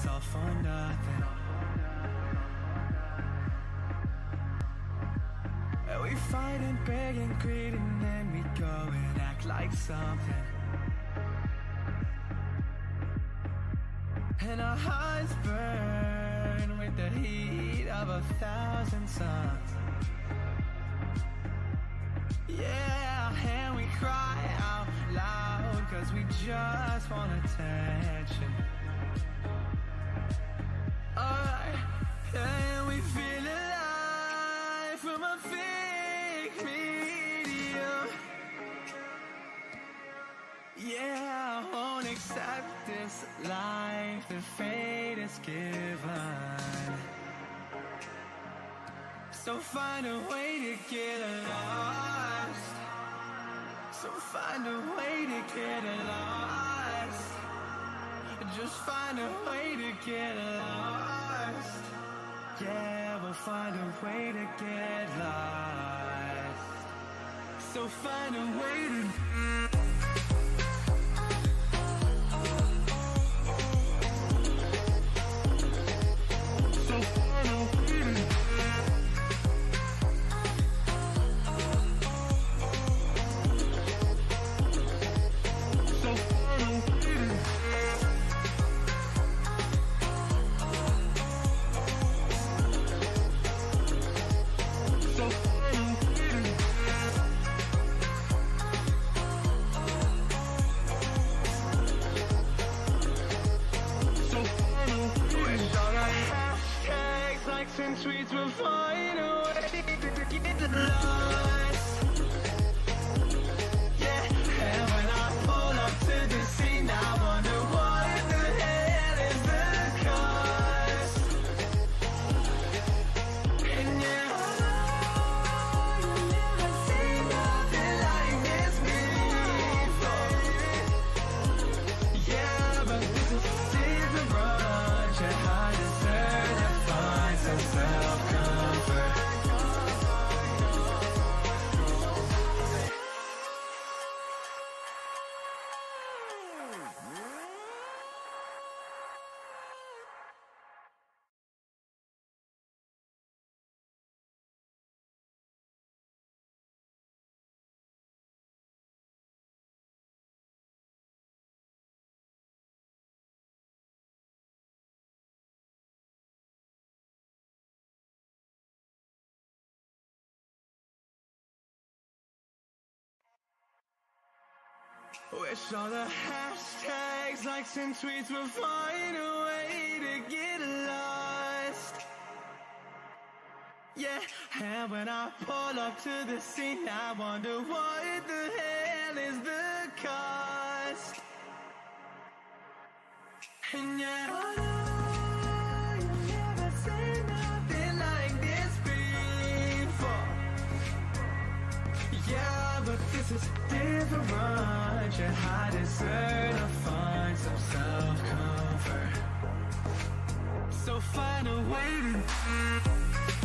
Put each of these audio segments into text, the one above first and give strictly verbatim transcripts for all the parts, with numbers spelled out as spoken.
it's all for nothing. And we fight and beg and greed, and then we go and act like something. And our hearts burn with the heat of a thousand suns. Yeah, and we cry out loud, cause we just want attention. Alright, and we feel alive from a fake medium. Yeah, I won't accept this life that fate is given. So find a way to get lost. So find a way to get lost. Just find a way to get lost. Yeah, we'll find a way to get lost. So find a way to and sweets will find a way to get lost. Yeah, and when I pull up to the scene, I wonder what the hell is the cost. And yeah, you've never seen nothing like this before. Yeah, but this is different, but your heart deserves to find some self-comfort. Wish all the hashtags, likes and tweets will find a way to get lost. Yeah, and when I pull up to the scene, I wonder what the hell is the cost. And yeah, oh no, you've never seen nothing like this before. Yeah, but this is different. Your heart is certain to find some self-comfort. So find a way to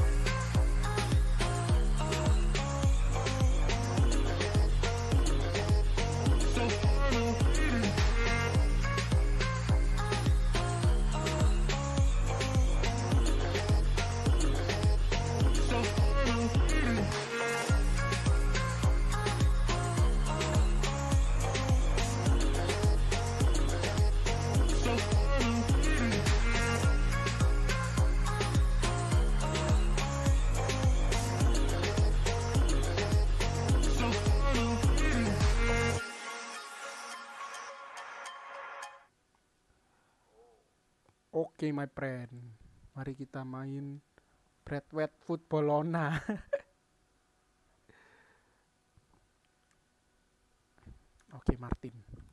Oke, okay, my friend. Mari kita main Bradwet Footballona. Oke, okay, Martin.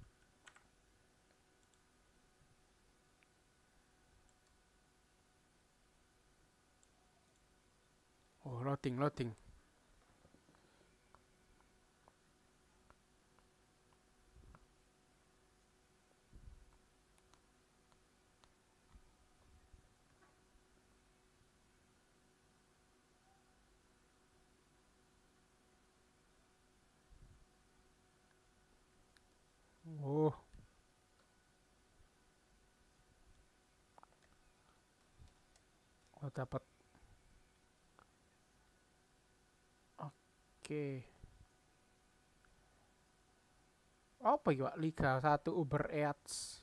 Oh, loading, loading. Oh. Oh, dapat. Oke. Apa ya, Pak? Liga satu Uber Eats.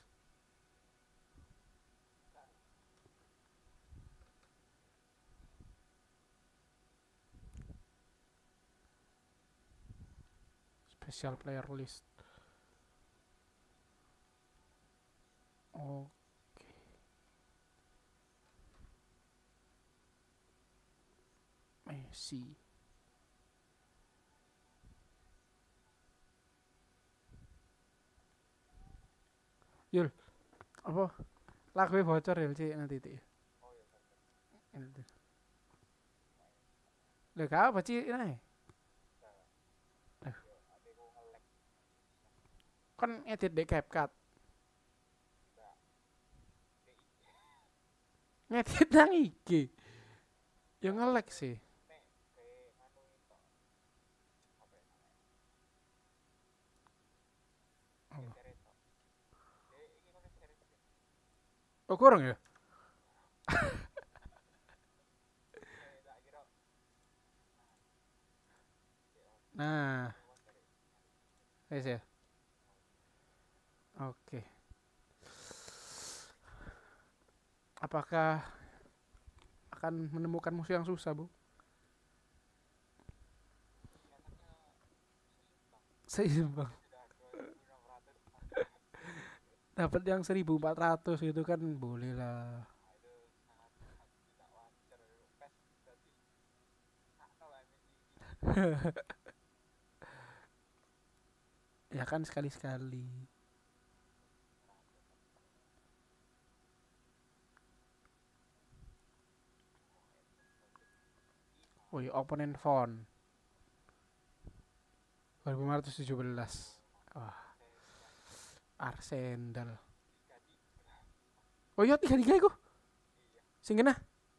Special player list. Oke. Messi. Yul, apa? Lagu bocor ya, Cik, nanti itu. Lah gak apa, Cik, ini. Kan edit di CapCut. Ngedit nang iki. Ya nge-lag sih. Apa? Oh, kurang ya? Nah, wes ya. Oke. Apakah akan menemukan musuh yang susah, Bu? Seimbang. Dapat yang seribu empat ratus gitu kan boleh lah. Ya kan sekali-sekali. Woi, opponent phone dua ribu lima ratus tujuh belas. Wah, Arsenal. Oh iya, tiga tiga iku. Sing kena.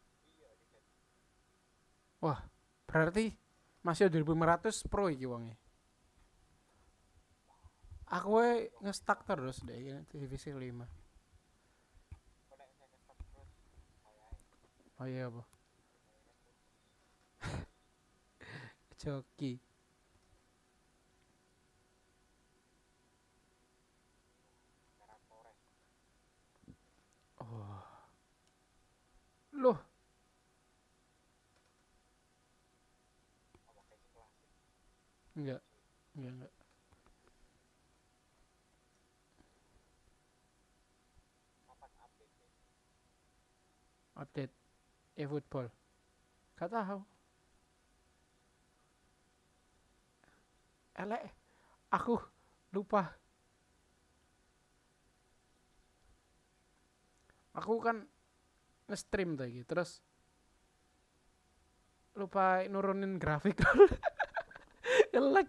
Wah, berarti masih dua ribu lima ratus pro iki wonge. Aku we ngestak terus deh ini divisi lima. Oh iya apa? Joki. Oh. Loh. Enggak. Enggak, enggak. Update e-football. Gak tahu. Elek. Aku lupa. Aku kan nge-stream tadi terus lupa nurunin grafik. Elek.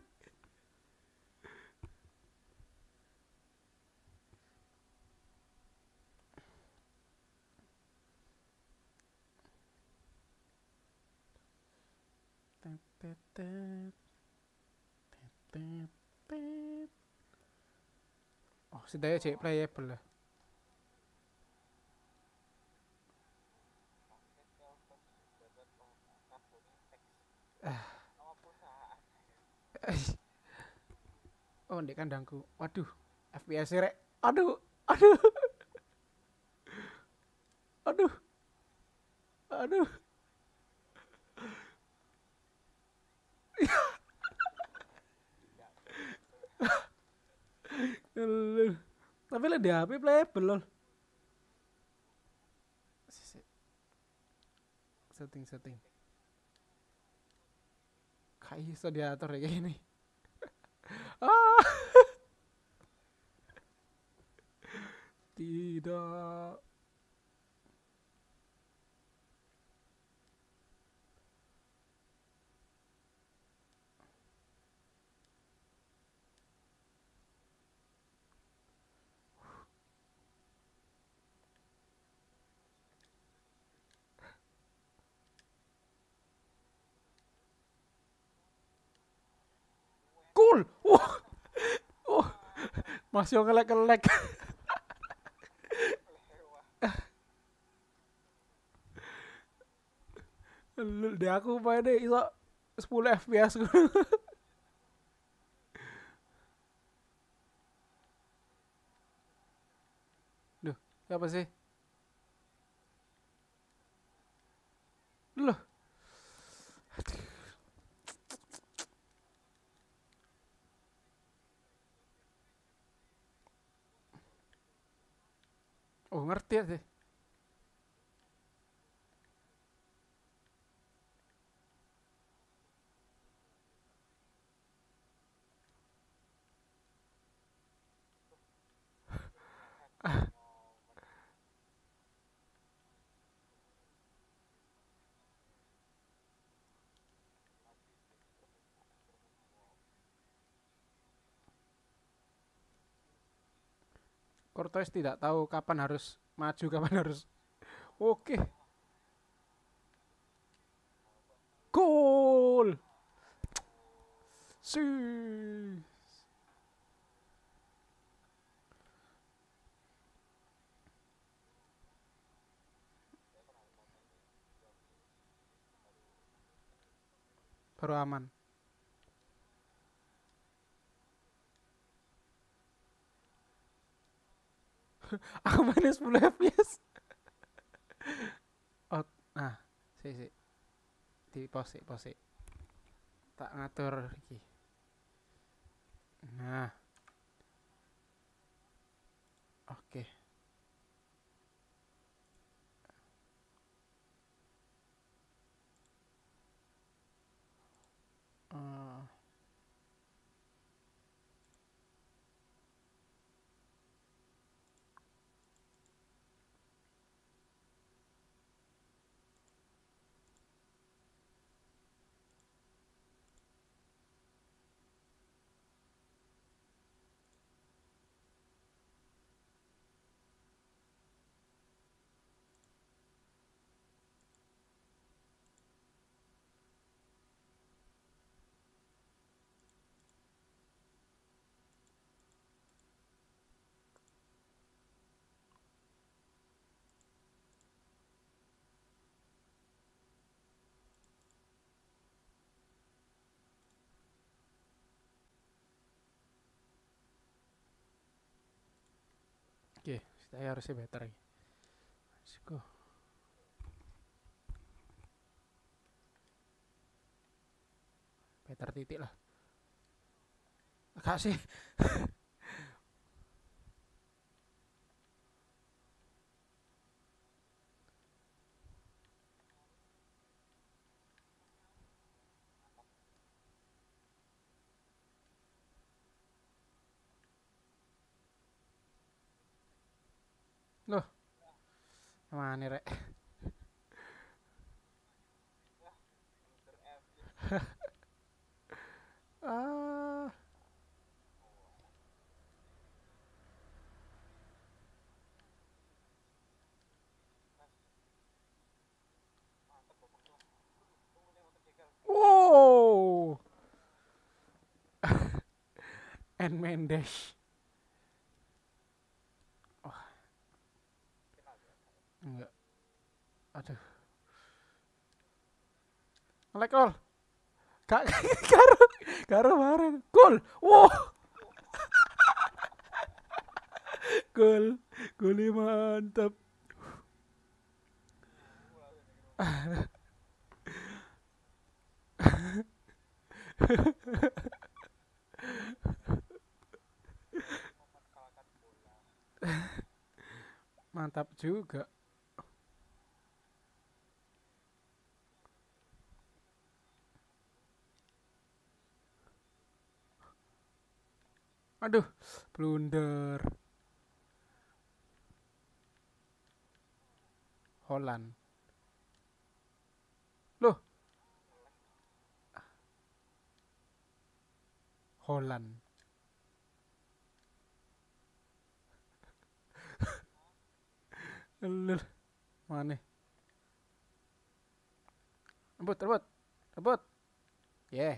Oh, setidaknya cek playable lah. Ah. Oh, ndek kandangku. Waduh, F P S rek. Aduh, aduh. Aduh. Aduh. Tapi lah di H P playable lol. Setting setting. Kayak iso diatur ya kayak ini. Ah. Tidak. Cool. Wah. Oh. Masih ngelek-ngelek. Lul, di aku main iso sepuluh F P S ku. Duh, apa sih? Loh, oh ngerti ya sih. Courtois tidak tahu kapan harus maju, kapan harus. Oke, gol. Si. Baru aman. Aku main sepuluh F P S. Oh, nah, si si di pose pose. Tak ngatur iki. Nah, oke. Eh, Oke, saya harusnya better lagi. Let's go. Better titik lah. Kak sih. Loh, mana rek? Ah, wow. And Mendes. Wah, enggak. Aduh. Ngelek gol. Kak, karo, karo kemarin. Gol. Wow, gol. Golnya mantap. Mantap juga. Aduh, blunder. Holland. Loh, Holland. Lul. Mana? Rebut, rebut. Rebut. Yeah.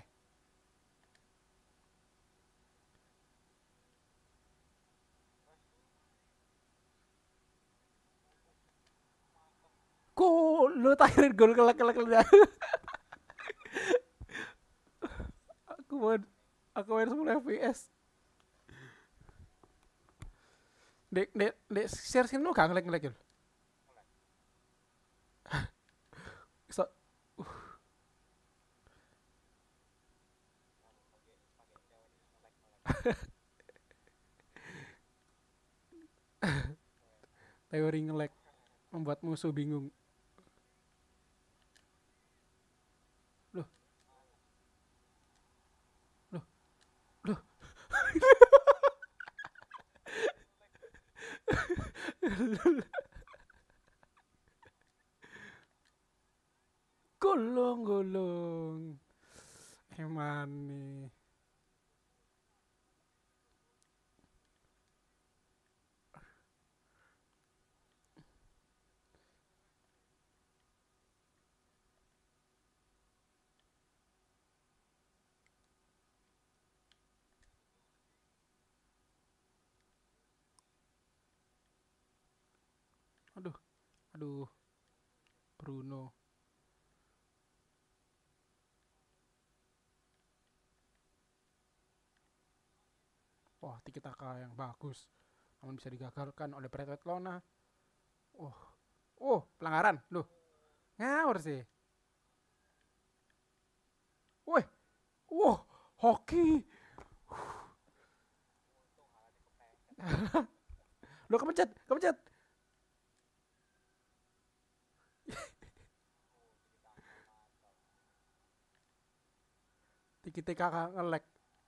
Kok lu takhirin gol kelak-kelak. Aku main aku main sepuluh F P S. Dek dek dek share skin lu gak ngelek-ngelek ya? So, teori ngelek membuat musuh bingung. Loh, loh, loh. Golong, golong. Eman nih. Aduh, aduh, Bruno. Wah, tiki taka yang bagus. Namun bisa digagalkan oleh Barcelona. Oh, oh, pelanggaran. Loh, ngawur sih. Woi, wah, hoki. Lo kepencet, kepencet. Tiki taka ngelek.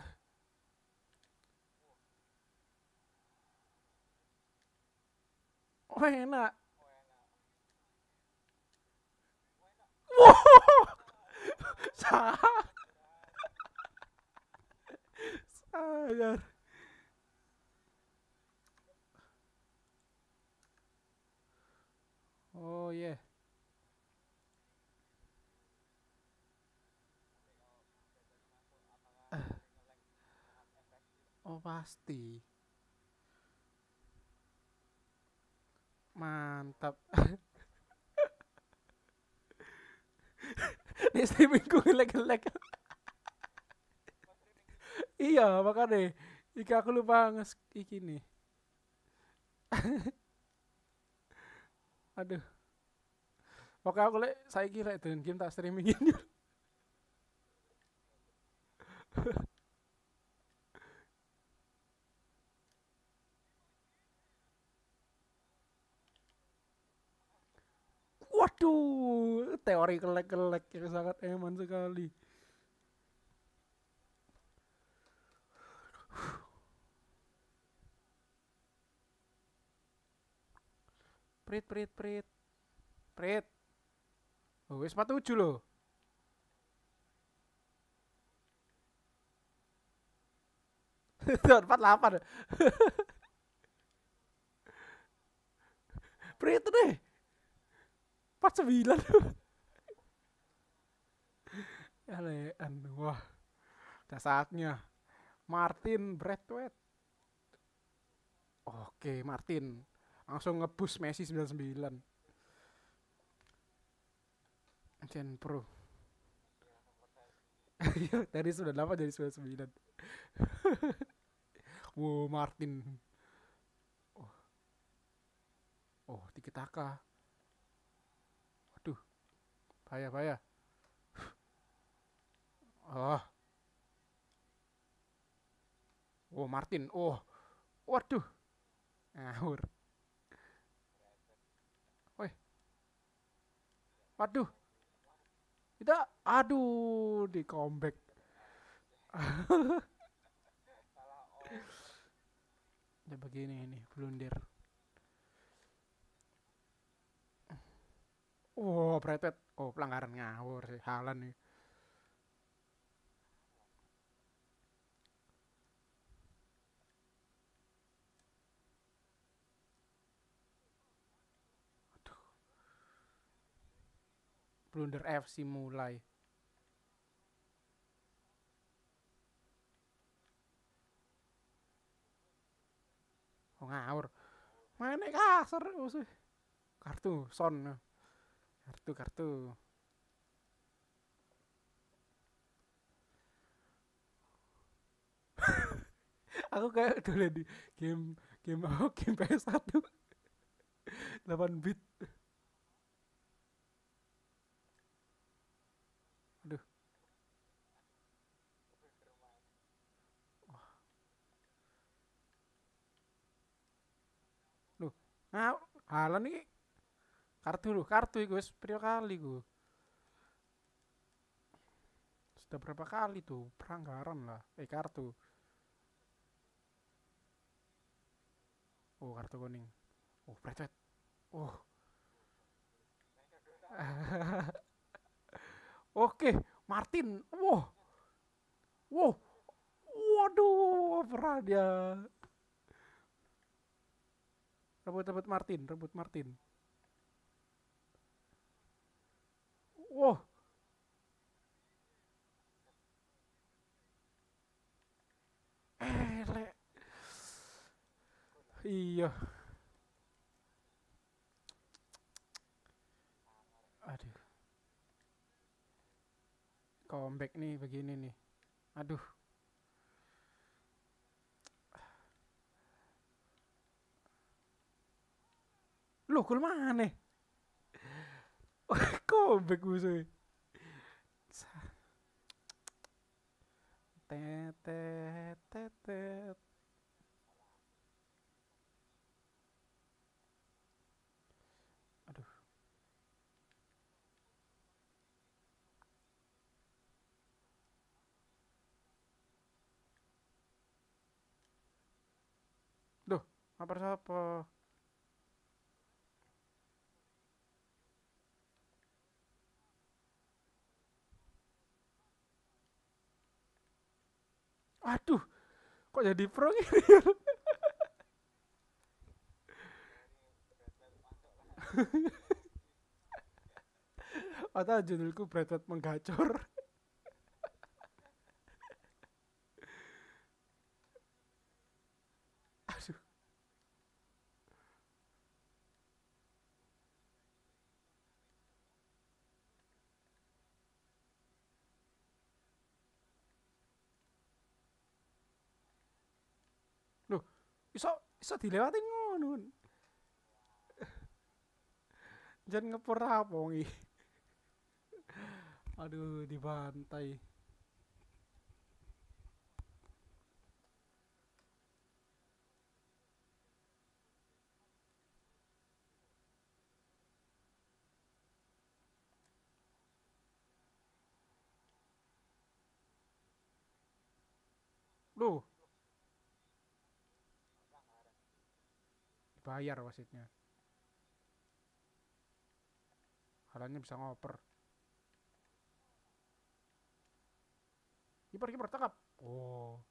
Oh, enak. Wow, sadar. Oh iya, yeah. Oh pasti. Mantap. Nih streamingku ngelek-ngelek. Iya, makanya. Ika aku lupa nges iki nih. Aduh. Pokoknya aku lek saya kira itu game tak streamingin. Waduh, teori kelek-kelek yang sangat eman sekali. Prit, prit, prit, prit. Oh, wis empat puluh tujuh loh. empat puluh delapan. Prit deh. empat puluh sembilan. Elean. Wah, udah saatnya. Martin Braithwaite. Oke, Martin. Langsung ngebus Messi sembilan puluh sembilan. Chen Pro. Dari sembilan puluh delapan jadi sembilan puluh sembilan. Wow, Martin. Oh, oh tiki taka. Waduh, bahaya, bahaya. Oh, oh Martin. Oh, waduh. Ngawur. Woi, waduh. Kita, aduh, di comeback. Ya begini ini, blunder. Oh, Braithwaite. Oh, pelanggaran ngawur sih. Halan nih. Aduh. Blunder F C mulai. Oh, ngawur. Mana kasar sih. Kartu son. Kartu kartu. Aku kayak dulu di game game apa game P S satu delapan bit. Aduh. Loh. Nah, halan nih kartu loh, kartu iku wis piro kali ku. Sudah berapa kali tuh pelanggaran lah. Eh kartu. Oh, kartu kuning. Oh, Bradford. Oh. Oke, Martin. Wow. Wow. Waduh, pernah dia. Rebut-rebut Martin, rebut Martin. Wow. Eh, le. Iya. Aduh. Comeback nih begini nih. Aduh. Loh, gol mana? Comeback musuhnya. Tetet tetet. Aduh. Duh, apa siapa? Aduh, kok jadi pro gini? Atau judulku Bradford menggacor. Aduh. Loh, iso iso dilewatin ngono. Jangan ngepur apa ngi. Aduh, dibantai. Loh, bayar wasitnya. Halannya bisa ngoper. Kiper kiper tangkap. Oh.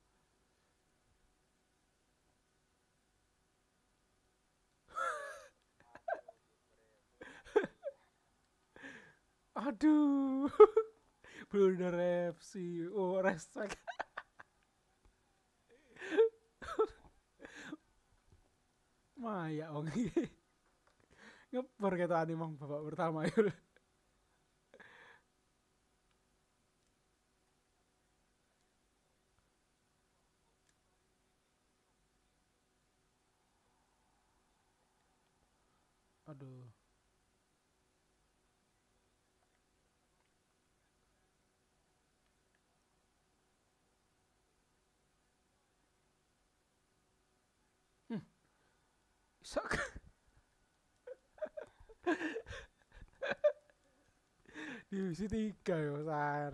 Aduh. Blunder F C. Oh, respect. Maya wong iki. Ngepur kita animang babak pertama itu. Aduh. Hmm, sok. Divisi tiga ya, Sar.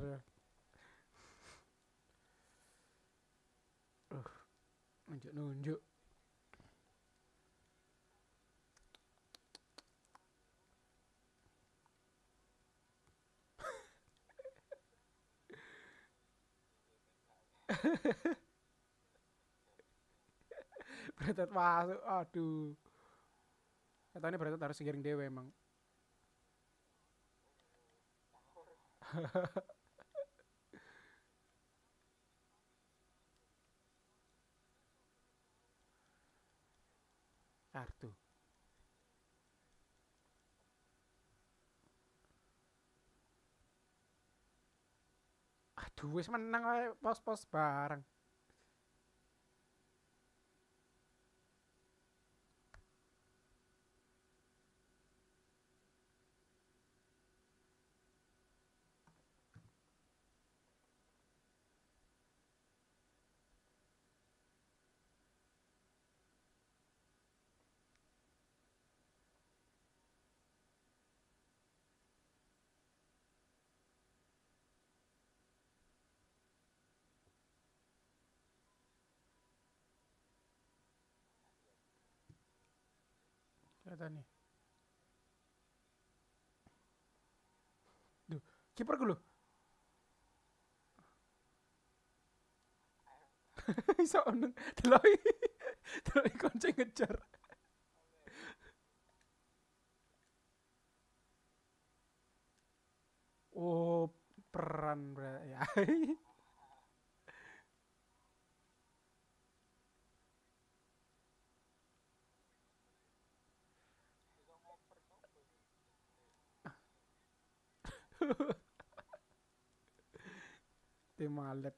Uh, nunjuk-nunjuk. Beretet masuk, aduh. Katanya beretet harus segiring dewe emang. Kartu. Aduh, wis menang wae pos-pos bareng. Kelihatan nih. Duh, kiper gue loh. Iso ono delok. Delok konco ngejar. Oh, peran berarti ya. Tim Malek.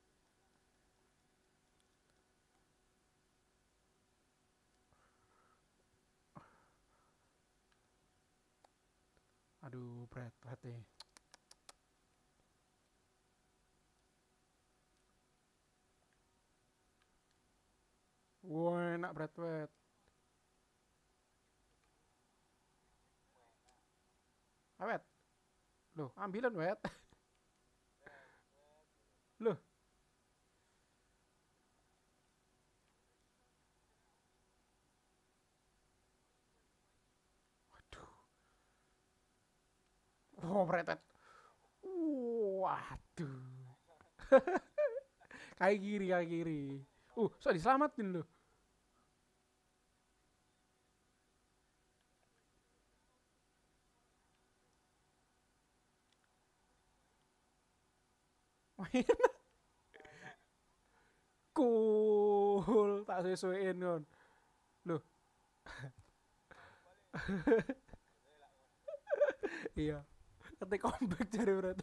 Aduh, berat berat deh. Wah, enak berat berat. Awet. Loh, ambilan wet. Loh, waduh. Oh, berat. Waduh. Kaki kiri, kaki kiri. Uh, so diselamatin loh. Cool, tak sesuaiin kon. Loh, iya. Ketik comeback cari berat.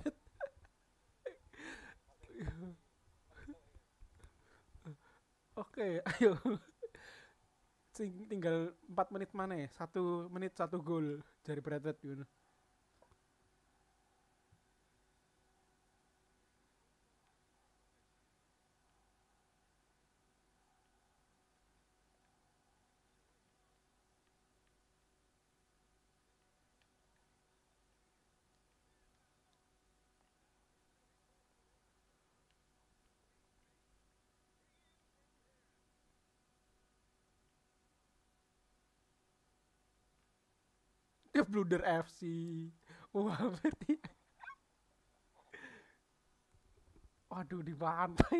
Oke, ayo. Sing tinggal empat menit mana ya? Satu menit satu gol dari Bradford gitu. Dia blunder F C. Wah, berarti. Waduh, dibantai.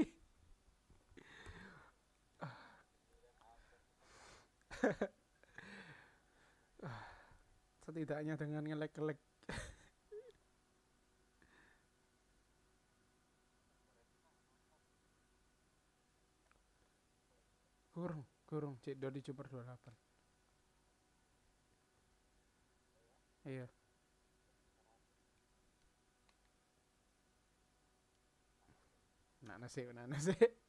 Setidaknya dengan ngelek-ngelek. Kurung, kurung. Cek dua dicoba dua puluh delapan. Iya. Nah, nasi, nah, nasi.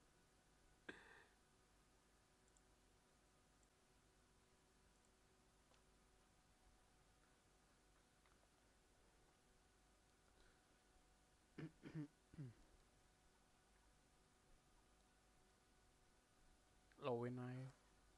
Lowin aja.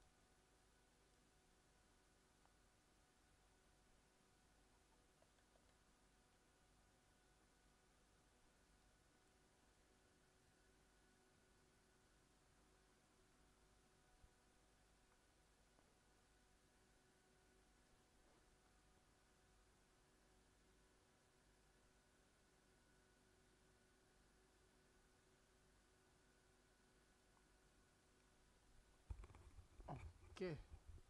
Oke.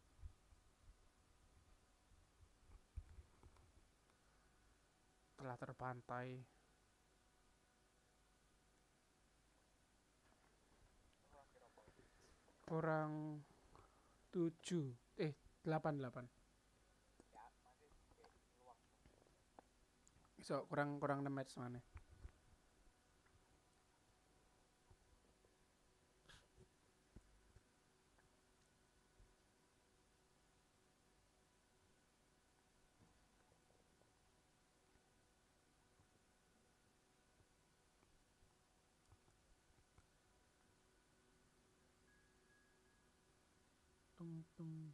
Telah terpantai. Kurang tujuh. Eh, delapan delapan. So, kurang kurang enam match mana? tung tung.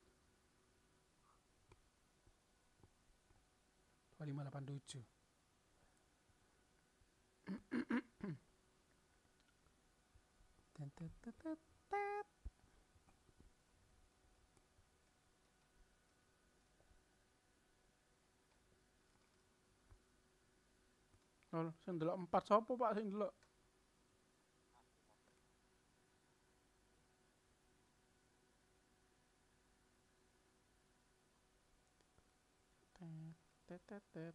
dua lima delapan tujuh. Tet, tet, tet, tet, tet. Lol, sing ndelok empat sapa Pak sing ndelok? Tet tet tet.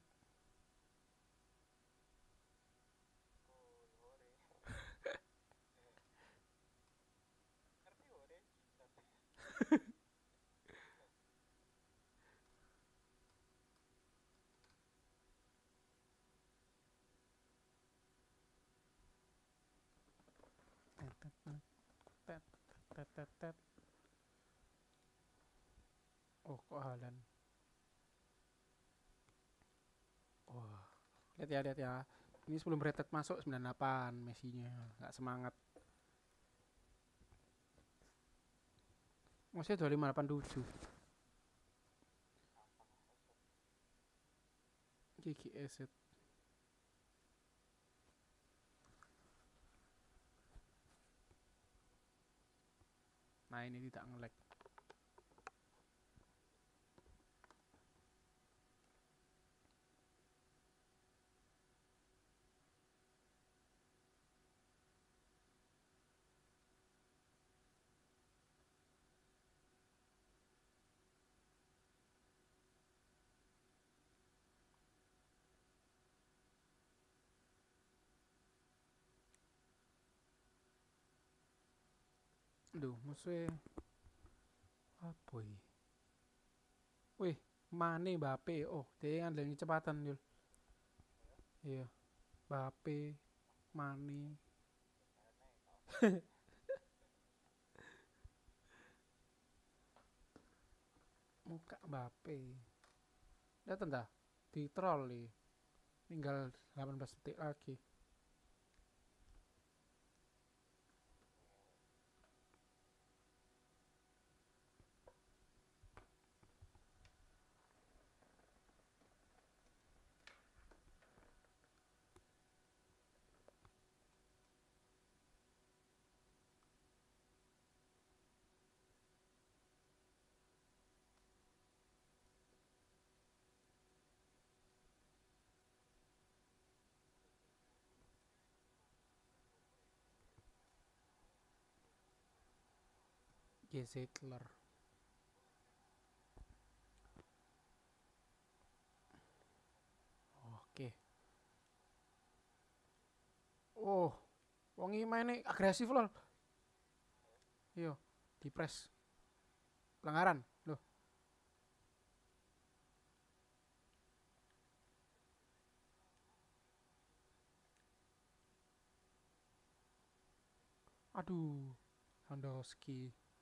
Tet tet tet tet tet tet. Oh, kok Halan. Wah, lihat ya, lihat ya. Ini sebelum Retet masuk sembilan puluh delapan Messi-nya. Nggak semangat. Maksudnya dua lima delapan tujuh. G G S. Nah, ini tidak nge-lag. Aduh, musuhnya apa ini? Wih, Mane Mbappe. Oh, dia ngandelin kecepatan, Yul. Iya, Mbappe, Mane. Muka Mbappe. Datang dah. Di troll nih. Tinggal delapan belas detik lagi. Gezetler. Oke. Oh, wong iki maine agresif lol. Iya, di press. Pelanggaran. Loh. Aduh. Lewandowski.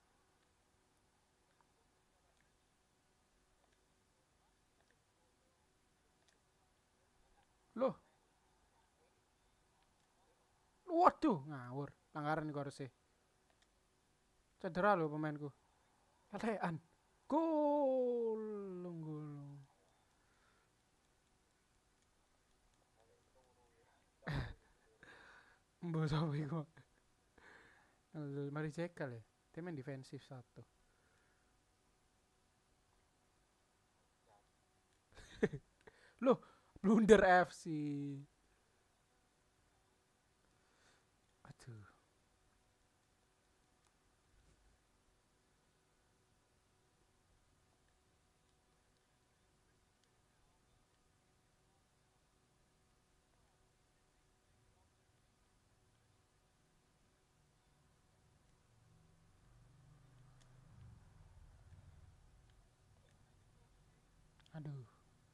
Loh. Waduh, ngawur. Pelanggaran iku harusnya. Cedera loh pemainku. Lelean. Gol. Gol. Mbok sapa iku? Mari cekel ya. Dia main defensif satu. Loh, blunder F C. Aduh. Aduh.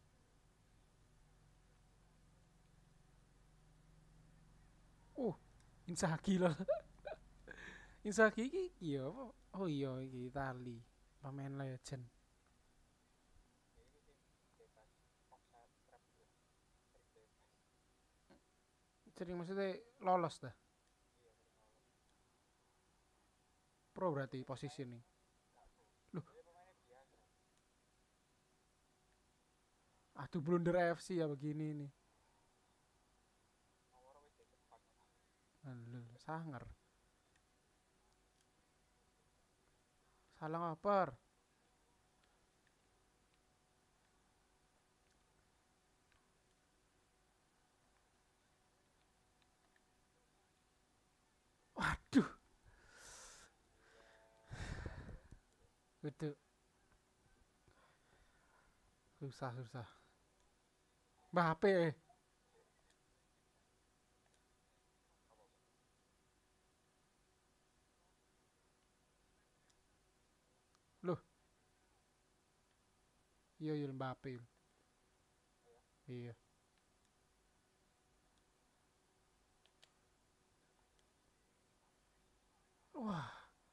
Uh, Inzaghi loh. Inzaghi iki iya apa? Oh iya iki Itali. Pemain legend. Jadi maksudnya lolos dah. Pro berarti posisi nih. Waduh, blunder F C ya begini nih. Aduh, sangar. Salah ngoper. Waduh. Itu susah susah. Mbappe. Loh, iya iya Mbappe. Iya. Wah,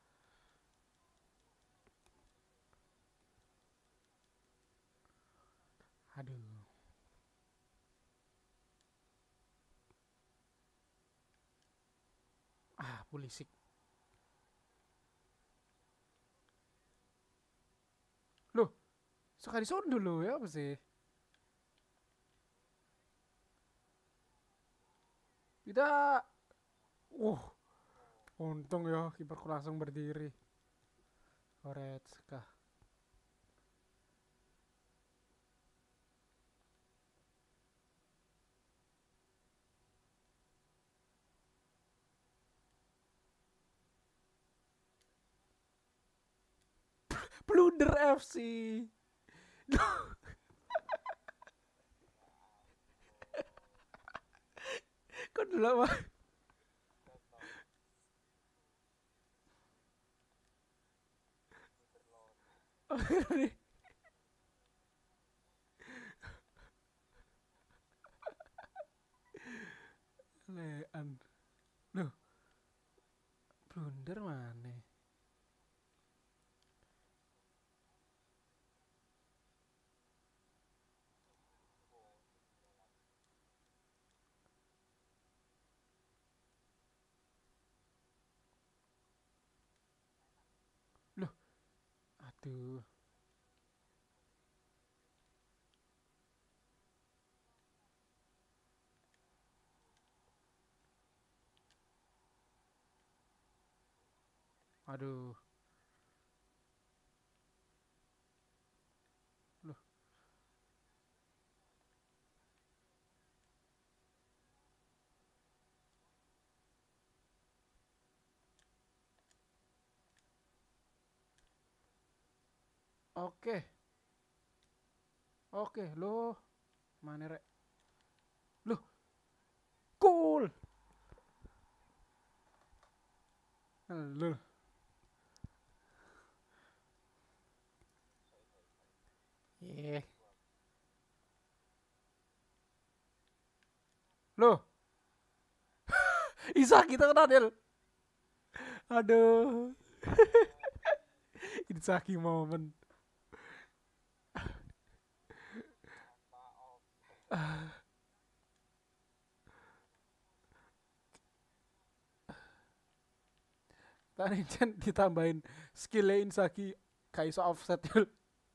aduh. Ah, Pulisic. Loh, sekali sundul loh ya apa sih? Tidak. Uh, untung ya kiperku langsung berdiri. Goretzka. Blunder F C. Kok dulu mah? Lean. Loh, blunder mana? Loh, aduh. Aduh. Loh, oke. Oke, loh. Mana rek? Loh, cool. Loh. Yeah. Loh, Isa kita kena Del. Aduh. Inzaghi moment. Tadi Chen ditambahin skillnya Inzaghi kayak iso offset Del.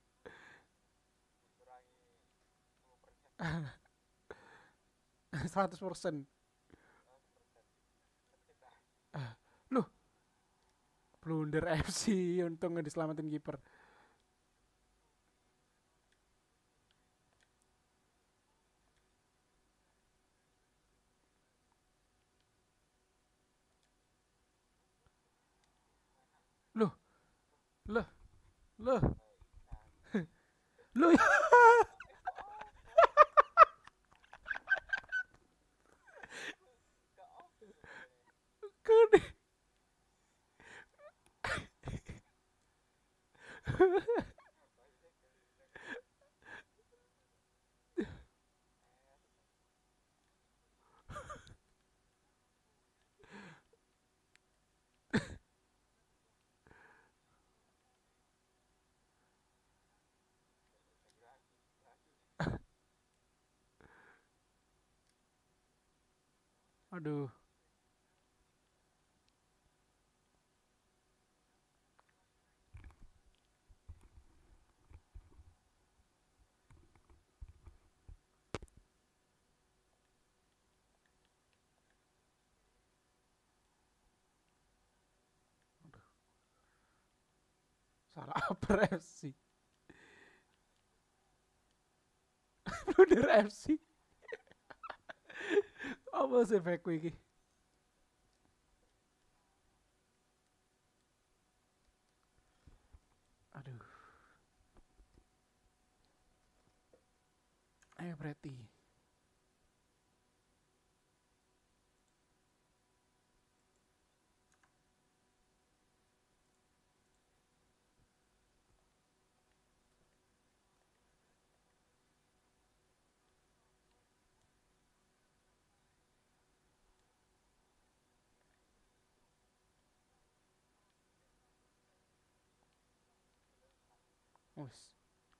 seratus persen. Loh, blunder F C untung nggak diselamatin kiper. Loh, loh, loh, loh ya. Kene. Aduh. Salah apa F C? Blunder F C. Apa sih fake iki? Aduh. Ayo berarti. Wes.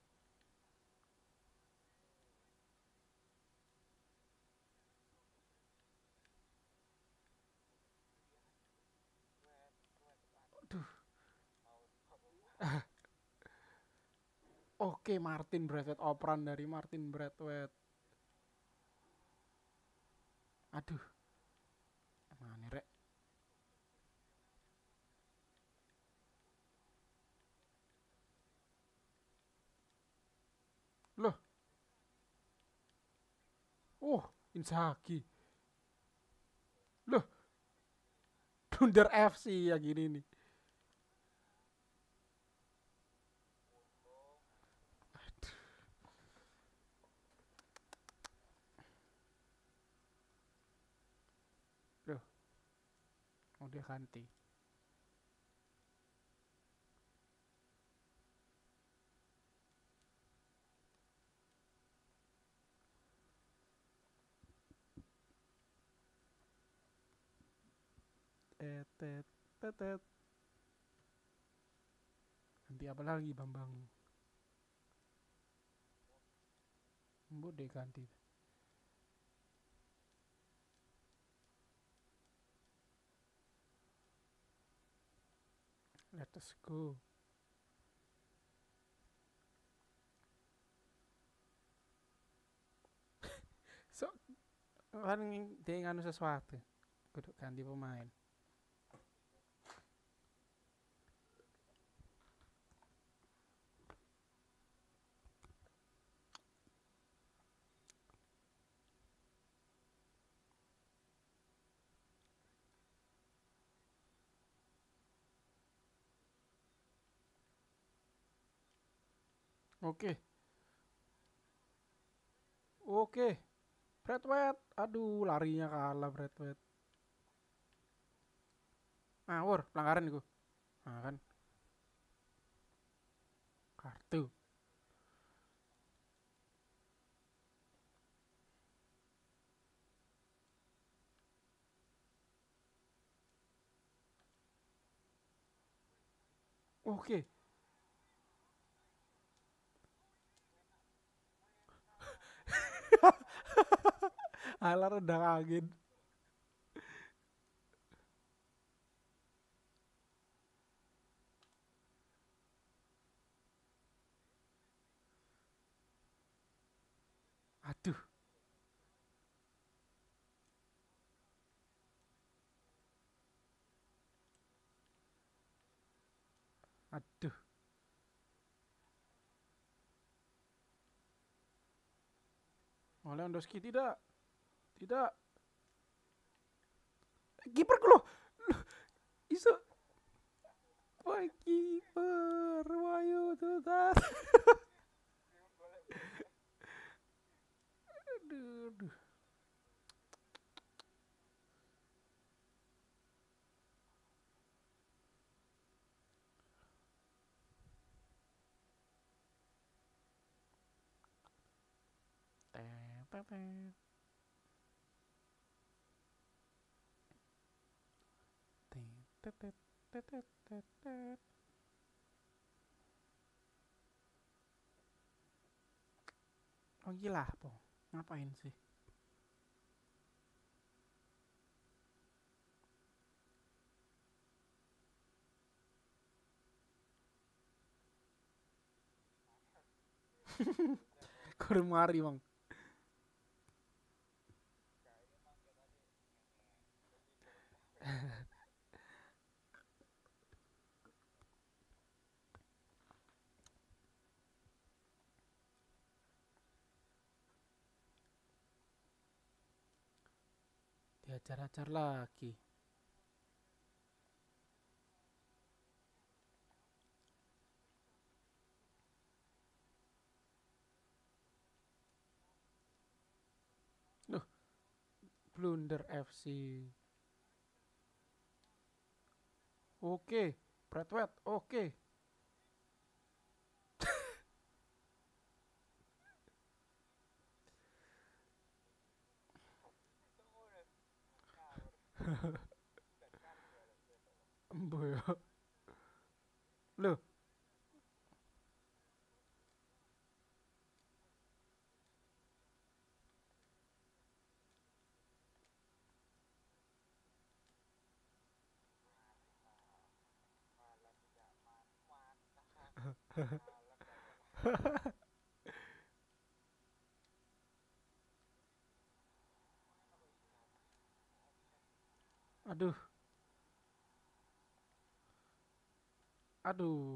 Aduh. Oke, Martin Braithwaite, operan dari Martin Braithwaite. Aduh. Mana rek? Loh. Oh, Inzaghi. Loh. Blunder F C ya gini nih. Loh. Oh, dia ganti. Tetet, tetet. Ganti apa lagi Bambang? Mbok deh ganti. Let us go. So, kan dia nganu sesuatu. Kudu ganti pemain. Oke. Oke. Braithwaite. Aduh, larinya kalah Braithwaite. Ngawur, pelanggaran itu. Nah kan. Kartu. Oke. Alah redang angin. Aduh. Aduh. Oh, Lewandowski tidak. Tidak. Kiper loh. Iso. Wah, kiper. Wahyu tuh. Aduh, aduh. Tepetet. Tetet, tetet, tetet. Oh gila, po. Ngapain sih? Kurang mari, Bang. Diajar-ajar lagi. Loh, blunder F C. Oke, Bradwet, oke. Embo ya. Loh, aduh, aduh.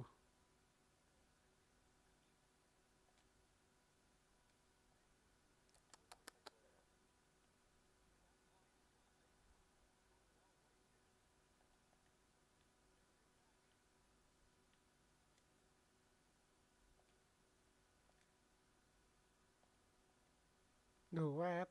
Duet.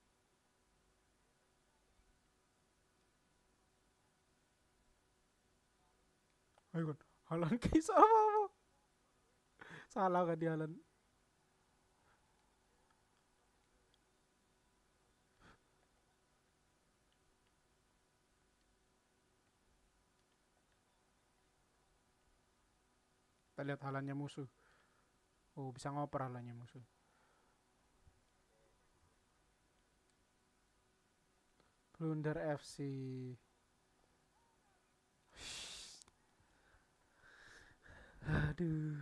Ayo kan, Halan kisah apa? Salah kan di Halan. Kita lihat Halannya musuh. Oh, bisa ngoper Halannya musuh. Blunder F C. Aduh.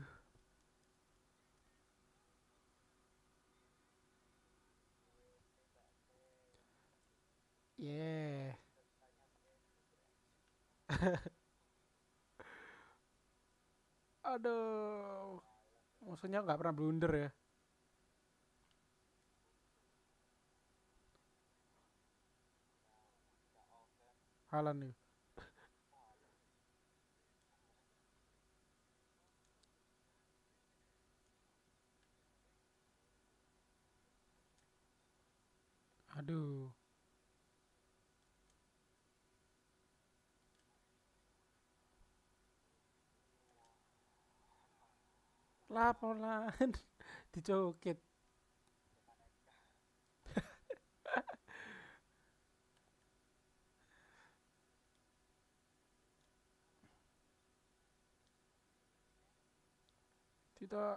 Yeah. Aduh. Musuhnya nggak pernah blunder ya. Halan nih. Aduh. Laporan. Dicoket. Tidak.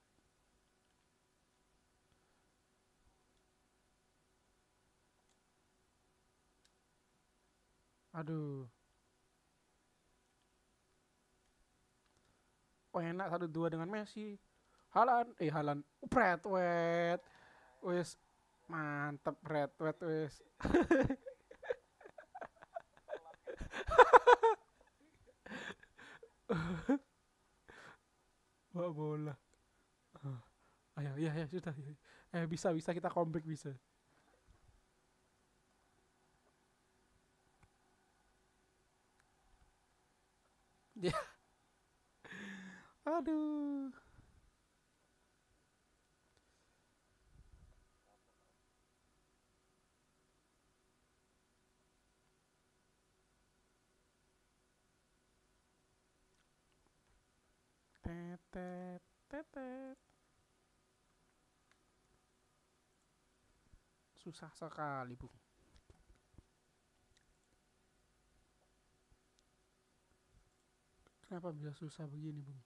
Aduh. Oh, enak satu dua dengan Messi. Halan, eh Halan, Bradwet. Wis mantep Bradwet wis. Bawa bola. Ah, ayo, ya, ya, sudah. Ya. Eh, bisa, bisa kita comeback bisa. Ya, aduh. Tetet, tetet. Susah sekali, Bung. Kenapa bisa susah begini, Bung?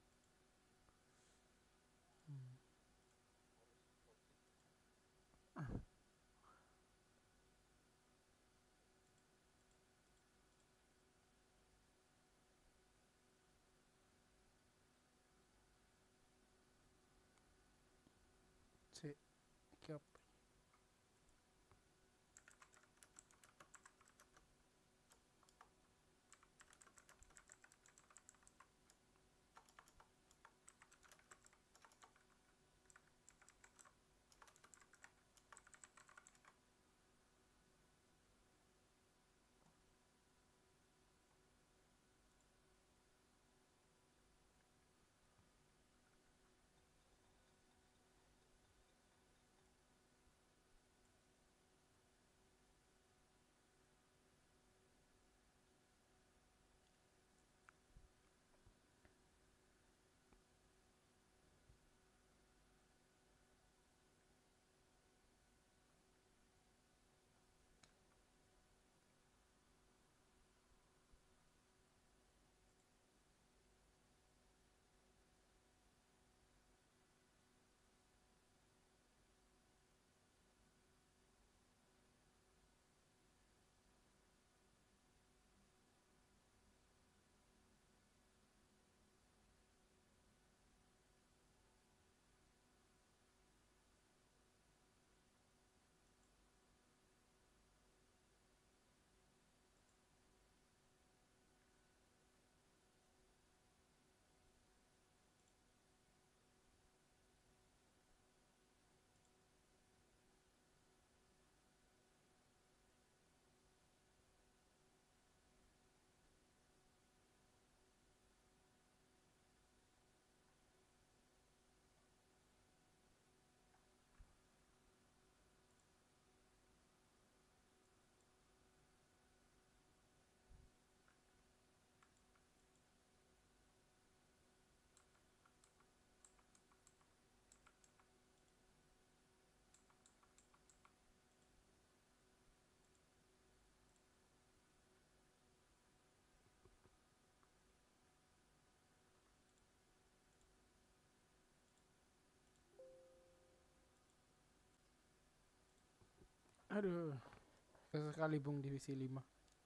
Hmm. Ah, cek. Kiap. Aduh, sesekali Bung divisi lima.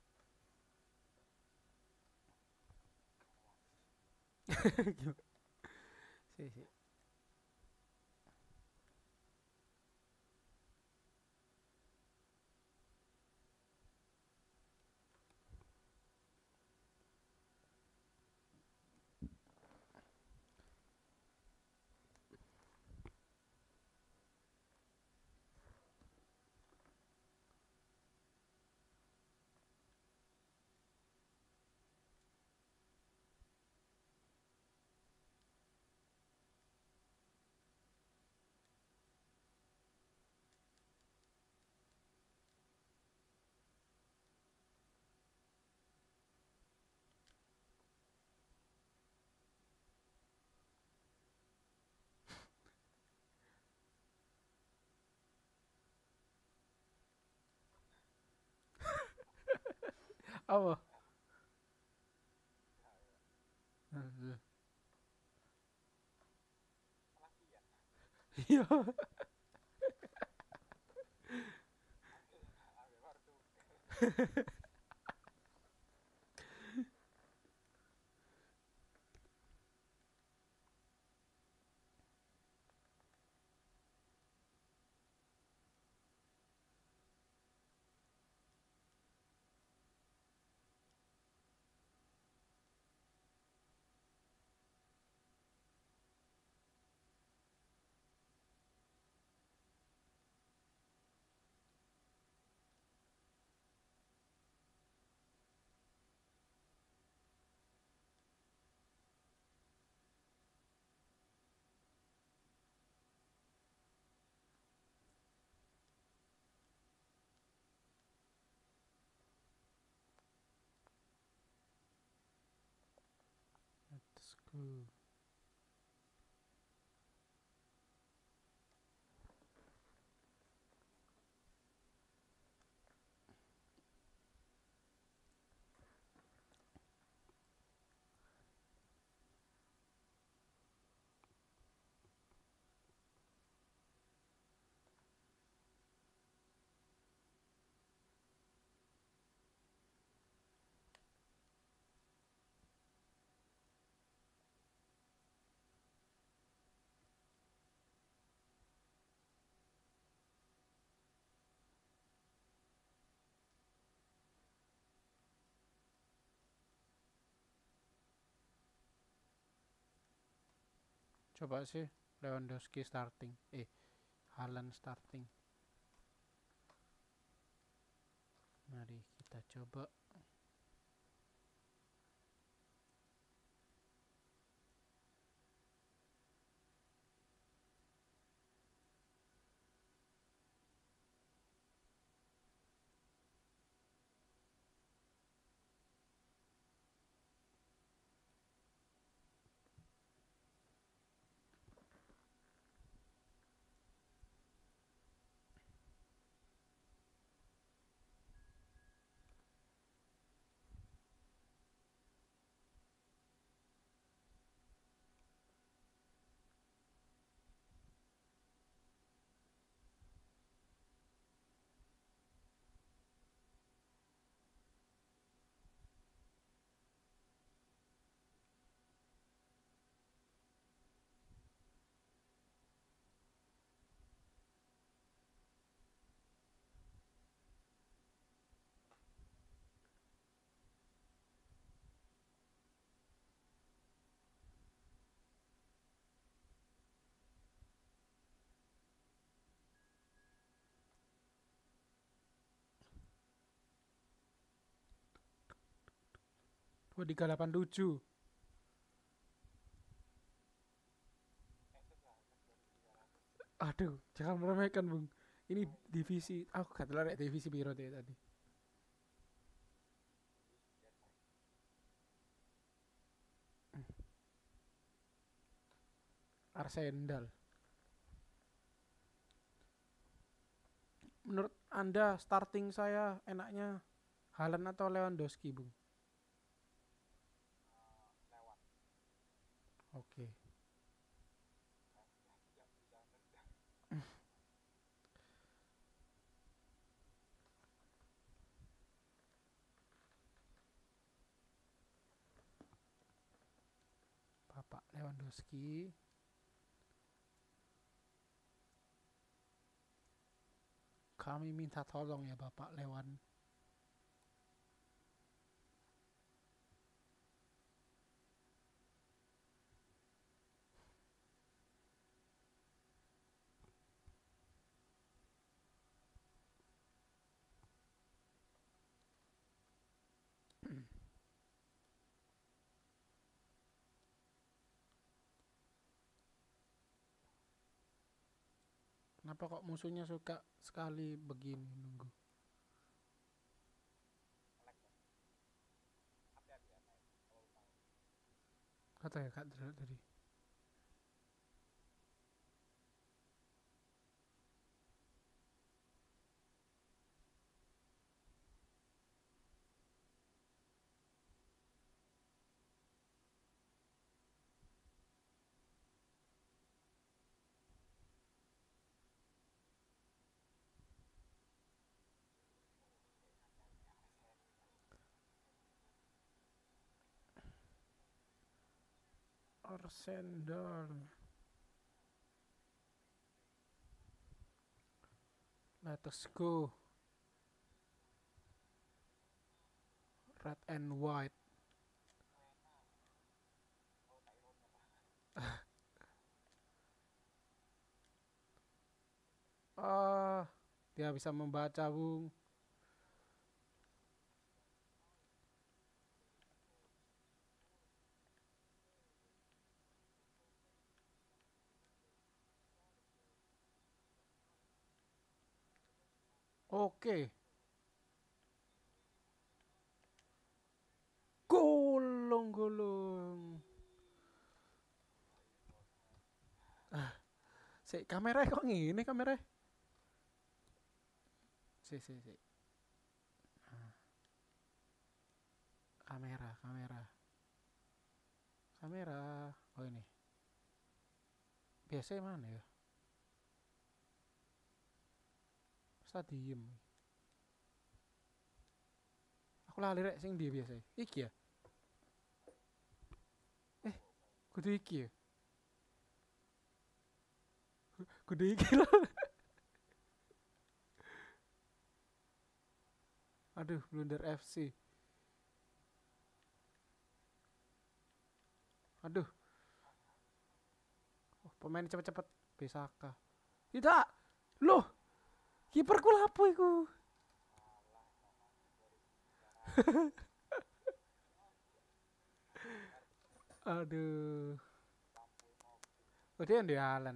Sih, sih. Apa? Aduh. Iya. Let's go. Coba sih Lewandowski starting. Eh, Haaland starting. Mari kita coba. dua tiga delapan tujuh. Aduh, jangan meremehkan, Bung. Ini divisi, aku gak tahu rek divisi biru deh tadi. Arsenal. Menurut Anda starting saya enaknya Haaland atau Lewandowski, Bung? Oke. Lewandowski. Kami minta tolong ya Bapak Lewan. Kenapa kok musuhnya suka sekali begini nunggu? Kata ya Kak tadi. Arsenal. Let us go. Red and white. Ah, dia bisa membaca, Bung. Oke. Golong-golong. Ah, si kamera kok ngene kamera? Si si si. Ah. Kamera, kamera. Kamera. Oh ini. Biasanya mana ya? Stadium. Aku lali rek sing ndi biasa. Iki ya. Eh, kudu iki ya. Kudu iki lah. Aduh, blunder F C. Aduh. Oh, pemain cepet-cepet Bisaka. Tidak. Loh. Kiperku lapo iku? Aduh. Oh, dia yang di Alan.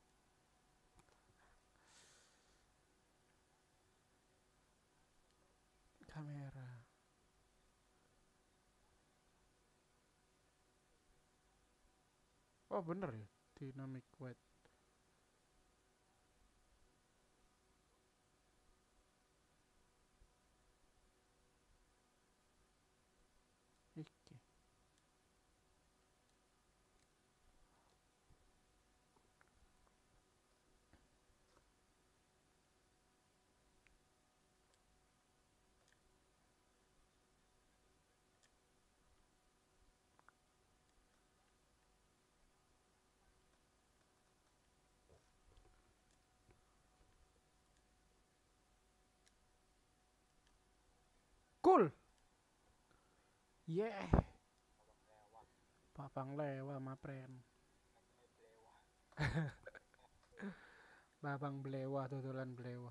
Kamera. Oh, bener ya. Dynamic weight. Iki. Cool. Yeah. Babang lewa, my friend. Babang belewa, dodolan belewa.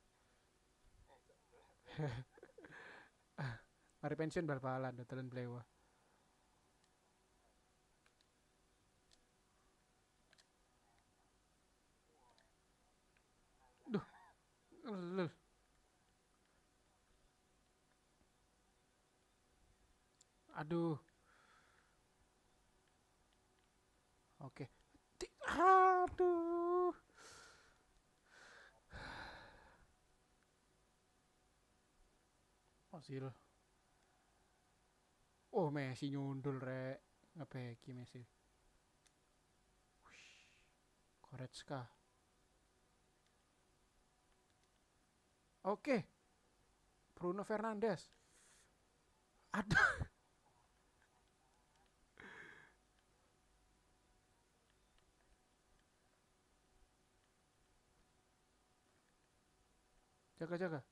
Mari pensiun bal-balan, dodolan belewa. Duh. Lul. Aduh. Oke. Aduh. Osil. Oh, Messi nyundul rek. Ngebeki Messi. Goretzka. Oke. Bruno Fernandes. Aduh. Jaga, jaga.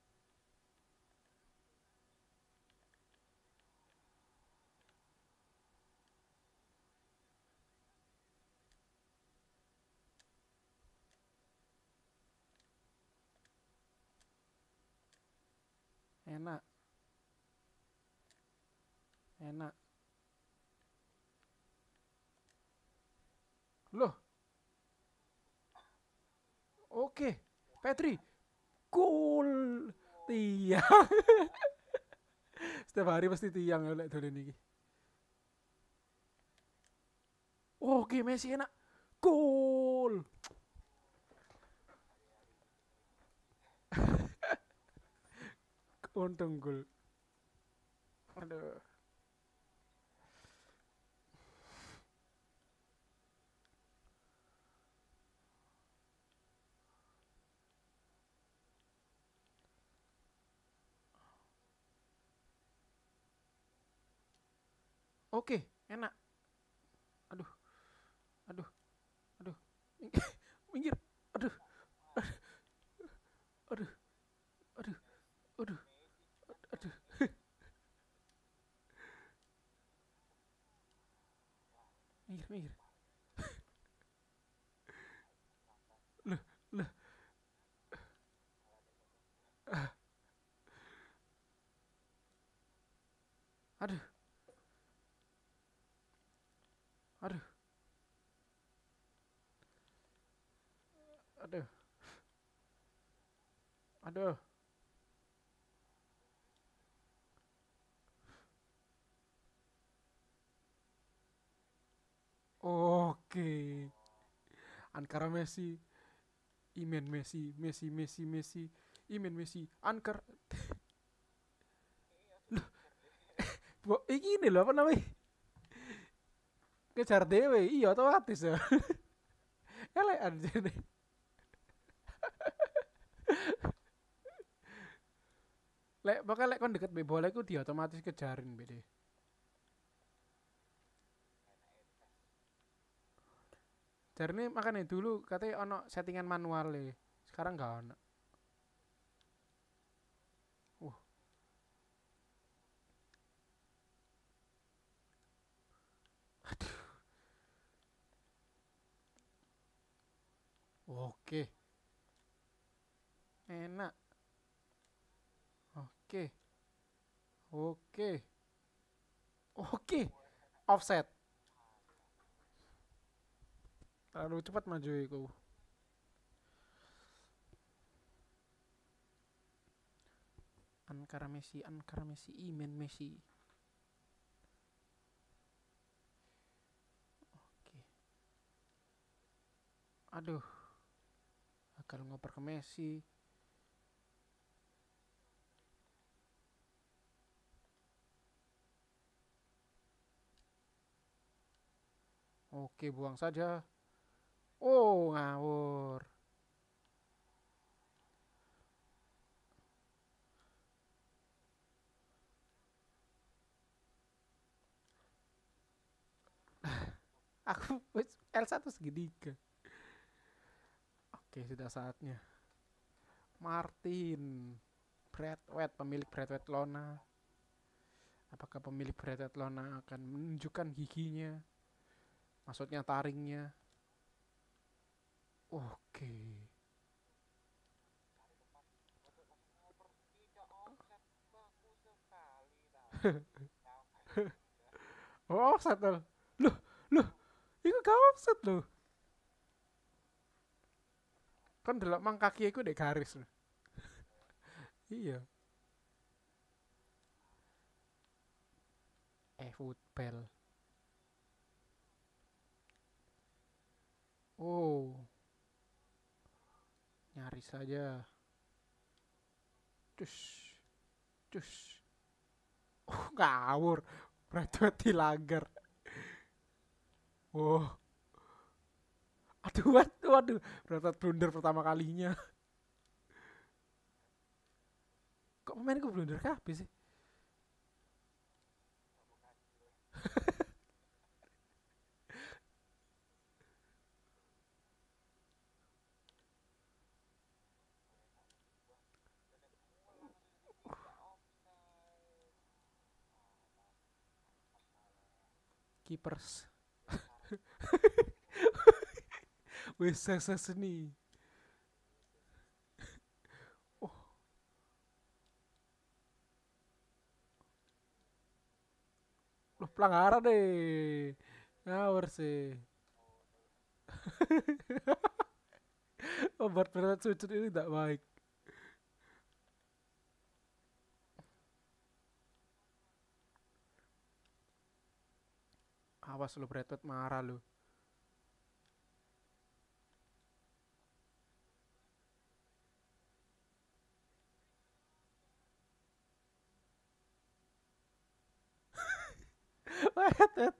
Enak. Enak. Loh. Oke. Petri. Cool. Tiang. Setiap hari pasti tiang oleh dolen iki. Oke, Messi enak. Cool. Untung gol. Aduh. Oke, enak. Aduh. Aduh. Aduh. Minggir. Aduh. Aduh. Aduh. Aduh. Aduh. Minggir, minggir. Loh, loh. Ah, aduh. Aduh. Aduh. Aduh. Oke. Ankara Messi. Imen Messi, Messi, Messi, Messi. Imen Messi. Ankar. Loh, bo- iki ini loh apa namanya? Kejar dewe, iya otomatis ya. Elekan jene. Lek pokoknya lek kon deket be bola iku dia otomatis kejarin bede. Jarine makanya dulu katanya ono settingan manual e. Sekarang nggak ono. Wah, oke. Enak. Oke. Oke. Oke. Offset. Terlalu cepat maju iku. Ankara Messi, Ankara Messi, Imen Messi. Oke. Aduh, gagal ngoper ke Messi. Oke, buang saja. Oh, ngawur. Aku L satu segitiga. Oke, sudah saatnya. Martin Braithwaite, pemilik Braithwaite Lona. Apakah pemilik Braithwaite Lona akan menunjukkan giginya? Maksudnya taringnya. Oke. Oh, offset loh. Loh, loh. Iku gak offset loh. Kan delok mang kaki iku dek garis loh. Iya. Eh, football. Oh, nyaris saja. Cus, cus. Oh, ngawur. Braithwaite dilanggar. Oh, aduh, waduh, waduh. Braithwaite blunder pertama kalinya. Kok pemain gue blunder kabeh sih? Keepers. Wes sukses nih. Oh, lu pelanggaran deh. Ngawur sih. Obat berat sujud ini tidak baik. Awas lu Bradford marah lu. Bradford.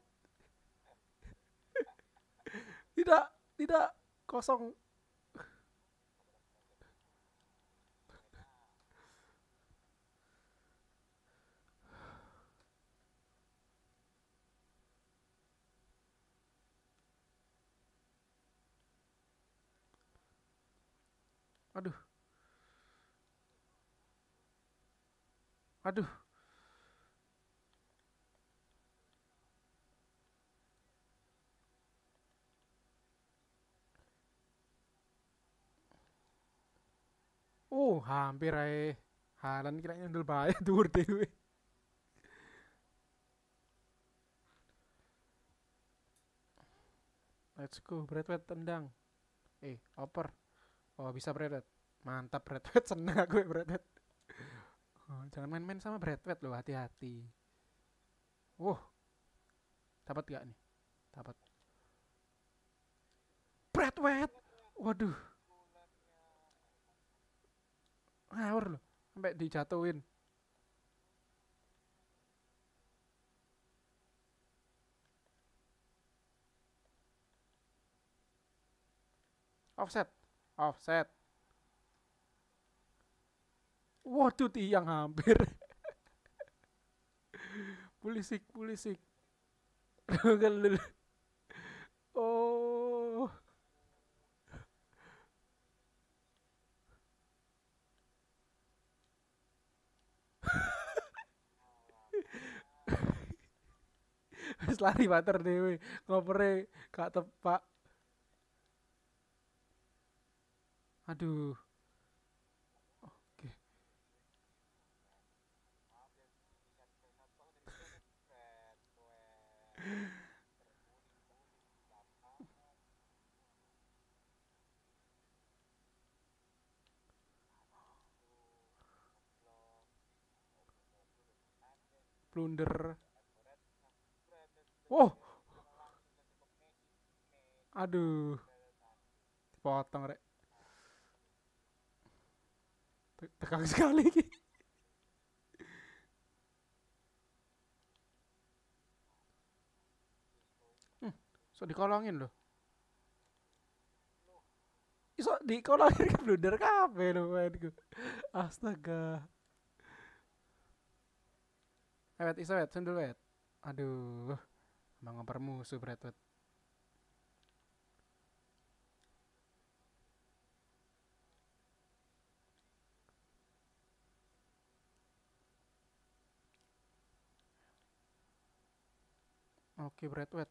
Tidak, tidak kosong. Aduh, aduh. Uh, hampir aja. Halan kira nyundul bahaya dur dewe. Let's go, Bradford tendang. Eh, oper. Oh, bisa Bradford. Mantap Bradford, seneng aku ya Bradford. Oh, jangan main-main sama Bradford loh, hati-hati. Wow, dapat gak nih? Dapat. Bradford. Waduh, ngawur loh. Sampai dijatuhin. Offset. Offset. Waduh, tiang hampir. Pulisik, pulisik. Oh. Wis lari water dewe. Ngopere gak tepak. Aduh. Oke. Blunder. Oh, aduh. Dipotong rek. Te- Tegang sekali. Hmm, so dikolongin loh. Iso dikolongin ke blunder kafe loh mainku. Astaga. Ewet iso wet, sundul wet. Aduh, emang ngoper musuh Bradford. Oke Bradford.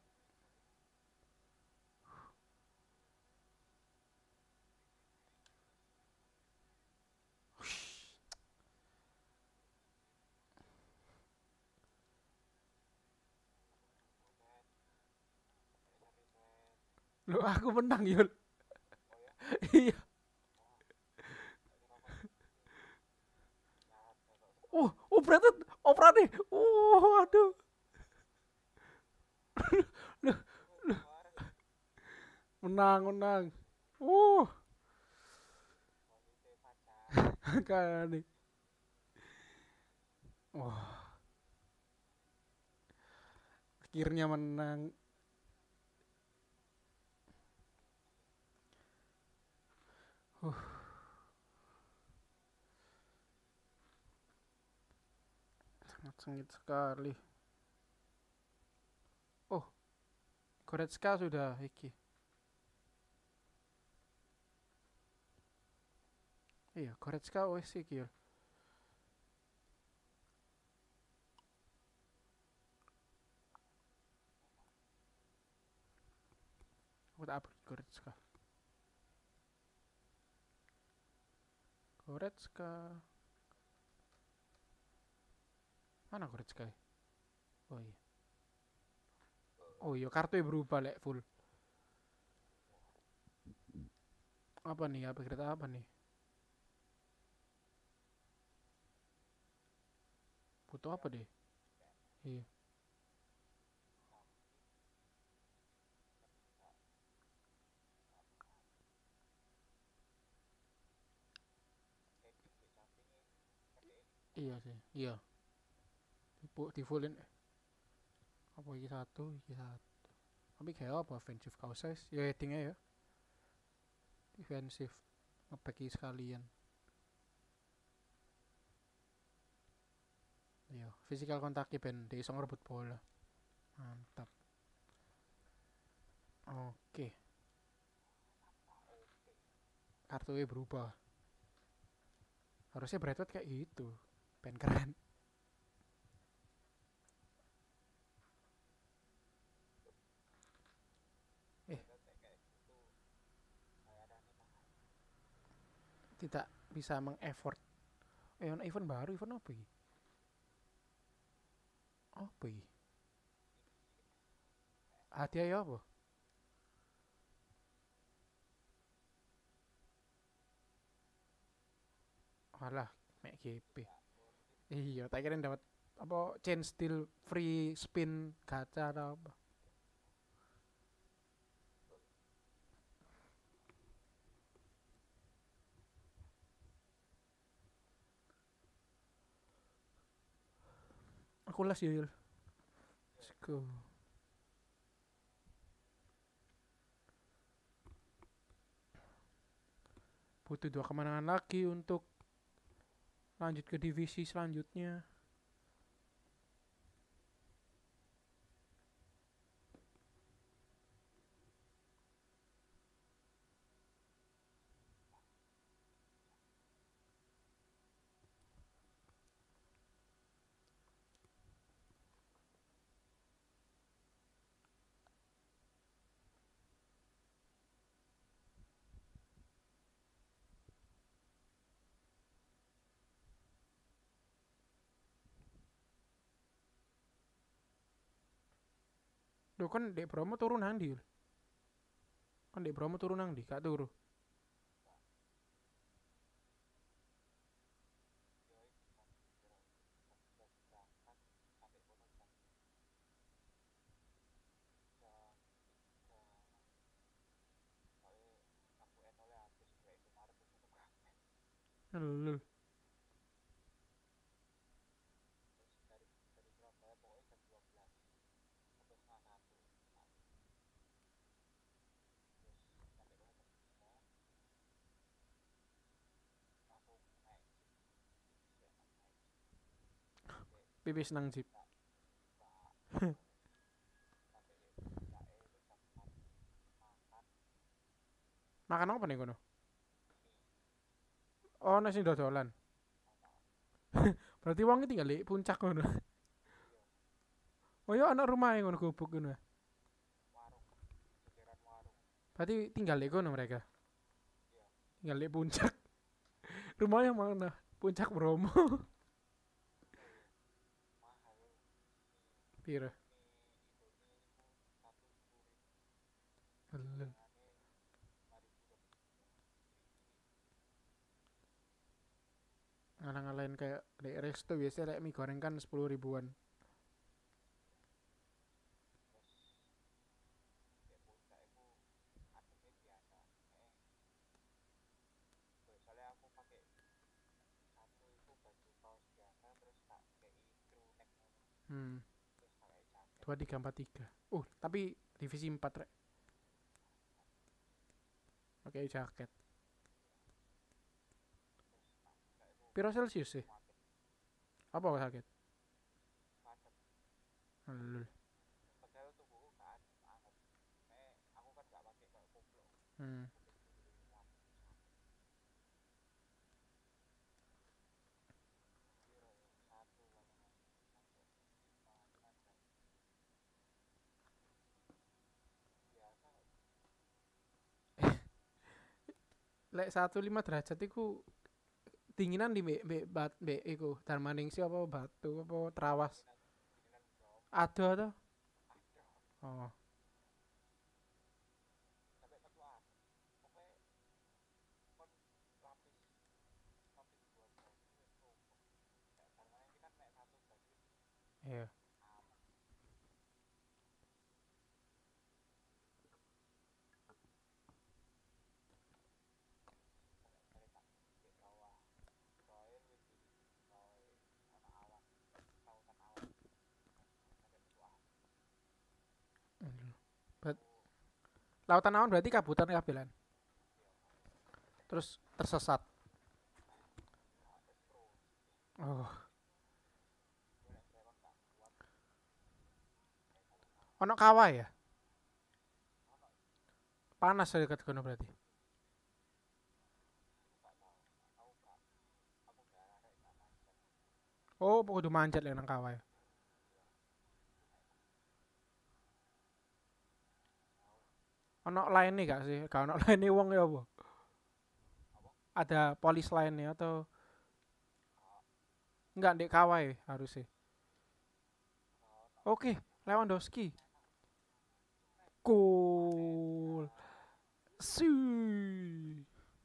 Lo aku menang Yul. Iya. Oh, oh Bradford, opera nih. Oh, aduh. Loh, menang, menang. Uh, kan nih. Wah, akhirnya menang. Uh, sangat sengit sekali. Oh, Goretzka sudah iki. Iya, Goretzka wes iki Yul. tak upload Goretzka. Goretzka. Mana Goretzka? Oh iya. Oh iya, kartunya berubah lek full. Apa nih? Apa kereta apa nih? Butuh apa deh? Iya. Iya sih. Iya. Di, di fullin apa iki satu, iki satu. Tapi kayak apa offensive causes? Ya headingnya ya. Defensif. Ngebacki sekalian. Iya, physical kontak ben dia iso ngerebut bola. Mantap. Oke. Kartunya berubah. Harusnya Bradford kayak gitu. Ben keren. Eh, tidak bisa meng-effort. Eh, ono event baru, event apa ini? Apa ini? Hadiah ya apa? Alah, mek G P. Iya, tak kira dapat apa chain steel free spin gacha atau apa. Aku las ya, Yul. Let's go. Butuh dua kemenangan lagi untuk lanjut ke divisi selanjutnya. Duh kan Dek Bromo turun nang ndi, Yul? Kan Dek Bromo turun nang ndi? Gak turu. Lul. Pipis nang jeep. Makan apa nih kono? Oh, nasi dodolan. Berarti wong tinggal di puncak kono. Oh ya anak rumah yang ngono gubuk ngono. Berarti tinggal di kono mereka. Tinggal di puncak. Rumahnya mana? Puncak Bromo. Pira? Lul. Ngalang-ngalain kayak di resto biasanya kayak mie goreng kan sepuluh ribuan. Hmm. Dua tiga empat tiga. Uh, tapi divisi empat rek. Pakai jaket. Piro Celsius sih? Apa sakit? Lul. Hmm. lek satu koma lima derajat iku dinginan di mbek mbek bat mbek iku Darmaningsi apa Batu apa Trawas. Ada to? Oh. Iya. Bet- Lautan awan berarti kabutan kabelan. Terus tersesat. Oh, ono kawah ya? Panas ya dekat kono berarti. Oh, kudu manjat lek nang kawah ya. Ono lainnya gak sih? Gak ono lainnya wong ya apa? Ada polis lainnya atau enggak dek kawah ya harusnya. Oke, Lewandowski. Cool. Sih.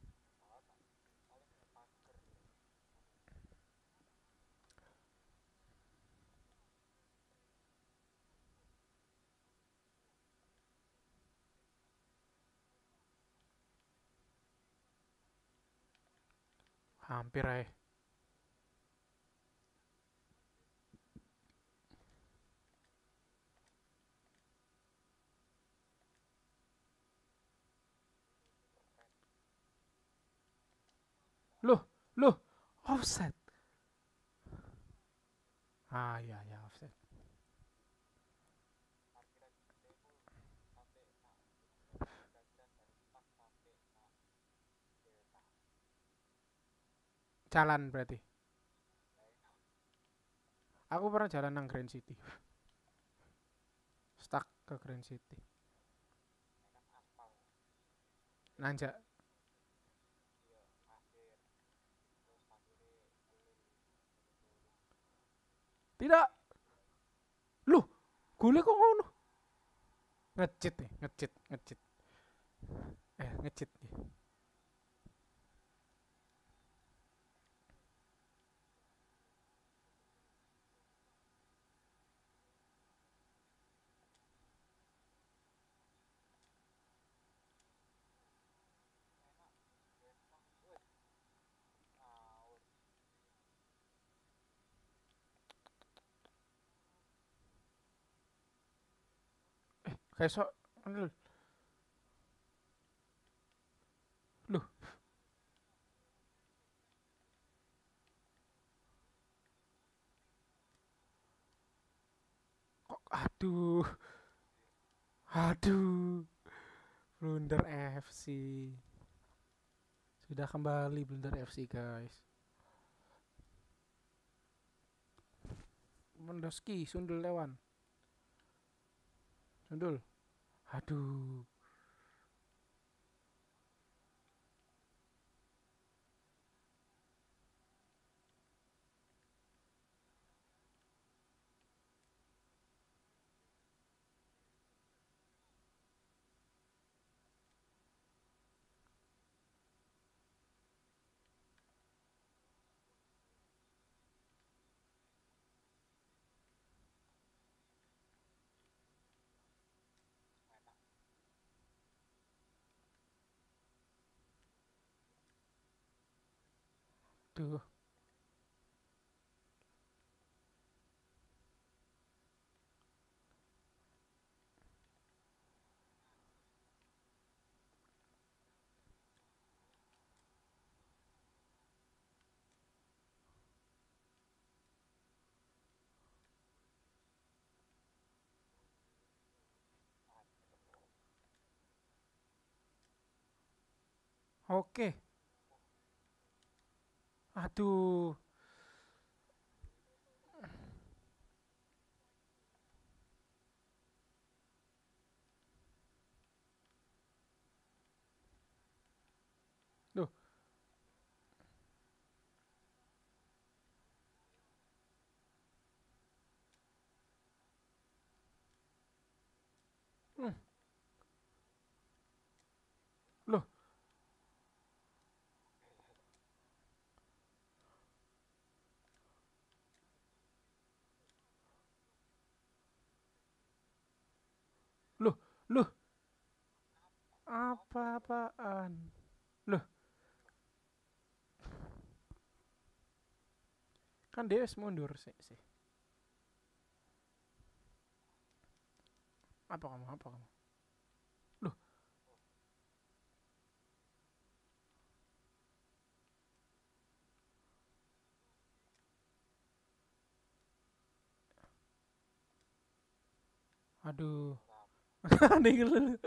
Hampir aja. Loh, loh, offset. Ah, iya ya offset. Jalan berarti. Aku pernah jalan nang Grand City. Stuck ke Grand City. Nanjak. Tidak. Loh, gule kok ngono? Ngecit nih, ngecit, ngecit. Eh, ngecit nih. Kayak sok. Loh, loh, kok aduh. Aduh. Blunder F C. Sudah kembali Blunder F C, guys. Mendoski, Sundul Lewan. Sundul. Aduh. Duh. Oke. Aduh. Duh, Loh, apa-apaan? Loh, kan dia wis mundur sih, sih. Apa kamu? Apa kamu? Loh, aduh. Aneh lu.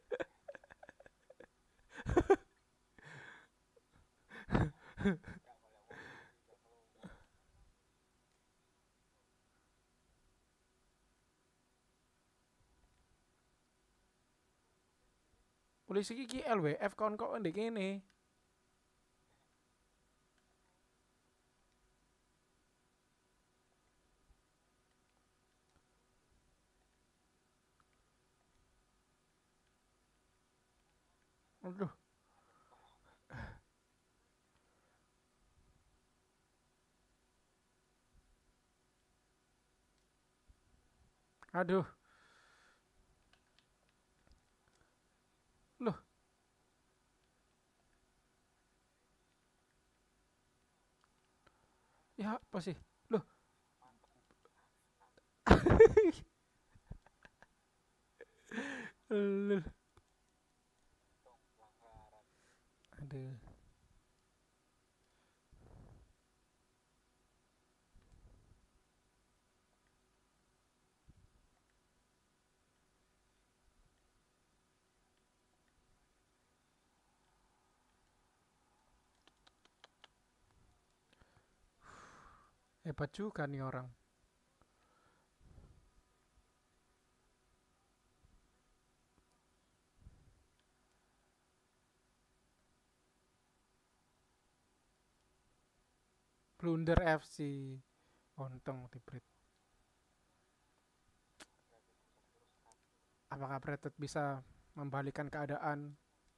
Polisi iki L W F kon kok ndek kene. Aduh, aduh. Loh, ya apa sih? Loh, lul. Aduh. Hebat juga nih orang. Blunder F C. Untung dibrit. Apakah Pretet bisa membalikan keadaan?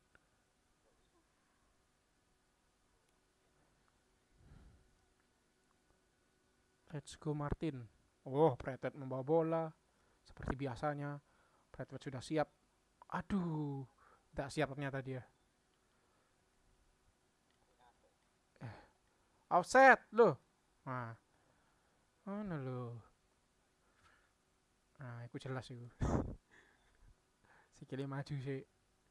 Let's go Martin. Oh, Pretet membawa bola. Seperti biasanya. Pretet sudah siap. Aduh, tidak siap ternyata dia. Eh, offset loh. Nah, mana lo? Nah, aku jelas itu. Sikile maju sih.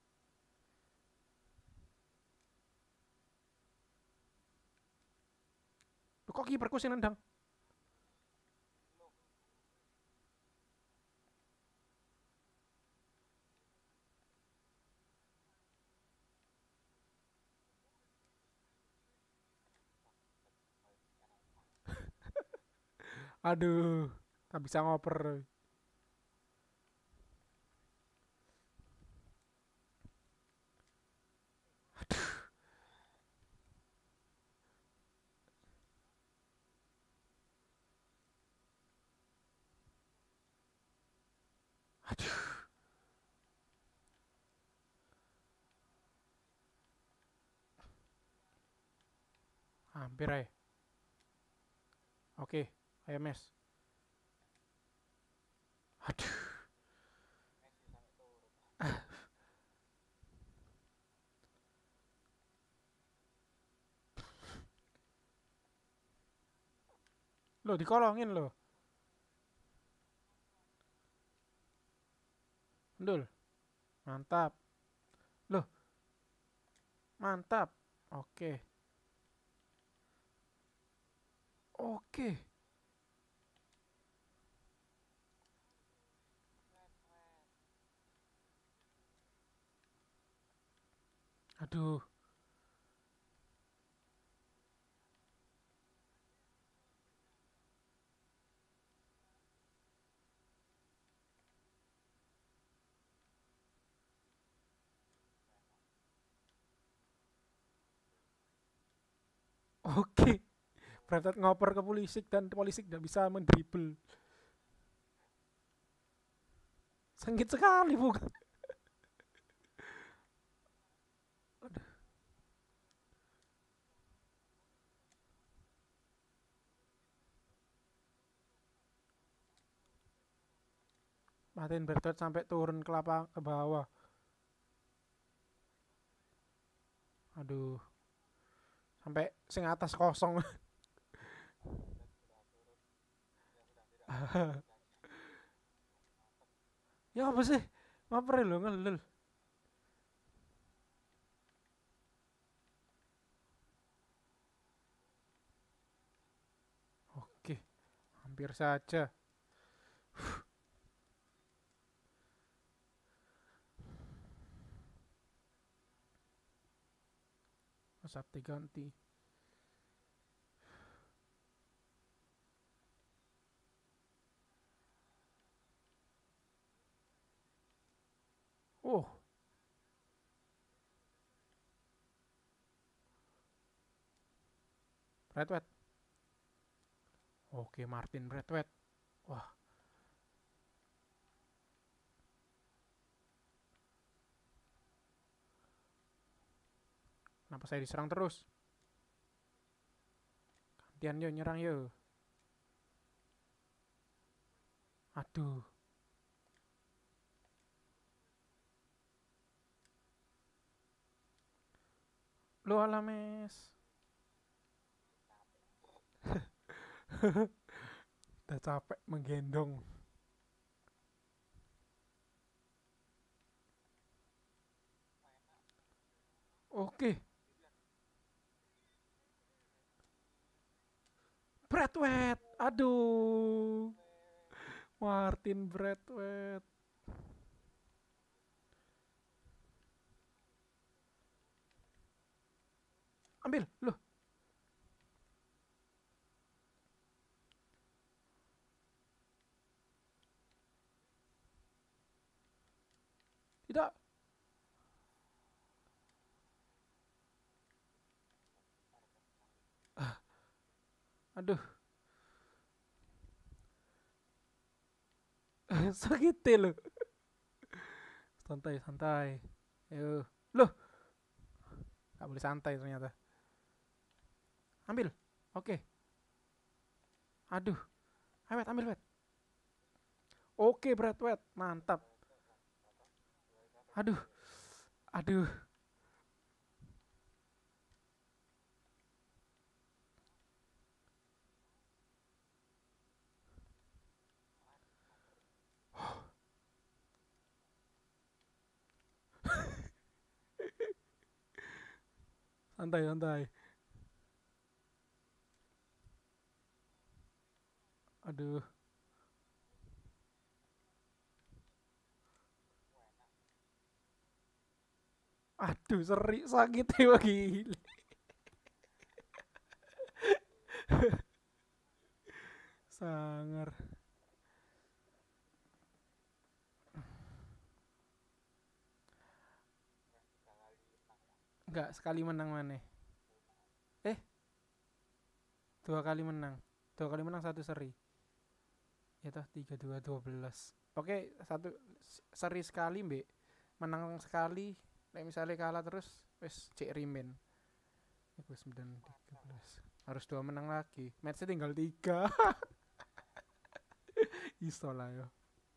Loh, kok kiperku sing nendang? Aduh, tak bisa ngoper. Aduh, hampir aja. Oke, ayo mes. Aduh. Loh, dikolongin loh. Ndul. Mantap. Loh, mantap. Oke. Oke. Aduh. Oke. Pretet ngoper ke Pulisic dan Pulisic tidak bisa mendribble. Sengit sekali bukan? Matiin Bradford sampai turun ke lapang ke bawah. Aduh. Sampai sing atas kosong. Ya apa sih? Ngapain lo ngelul? Oke, hampir saja. Saat diganti. Oh. Bradford. Oke, Martin Bradford. Wah. Kenapa saya diserang terus? Gantian yo nyerang yo. Aduh. Lo alames. Udah capek menggendong. Oke. Bradford. Aduh. Martin Bradford. Ambil, loh. Tidak. Ah. Aduh. Sakit loh. Santai, santai. Ayo. Loh. Gak boleh santai ternyata. Ambil. Oke. Aduh. Ayo, ambil, Wet. Oke, Bradford. Mantap. Aduh. Aduh. Santai, santai. Aduh. Aduh, seri sakit ya gila. Sangar. Enggak, sekali menang mana? Eh, dua kali menang. Dua kali menang, satu seri. Ya toh, tiga dua dua belas. Oke, satu seri sekali, Mbak. Menang sekali, nek misalnya kalah terus wis cek rimen. Iku sembilan tiga belas. Harus dua menang lagi. Matchnya tinggal tiga. Iso lah yo.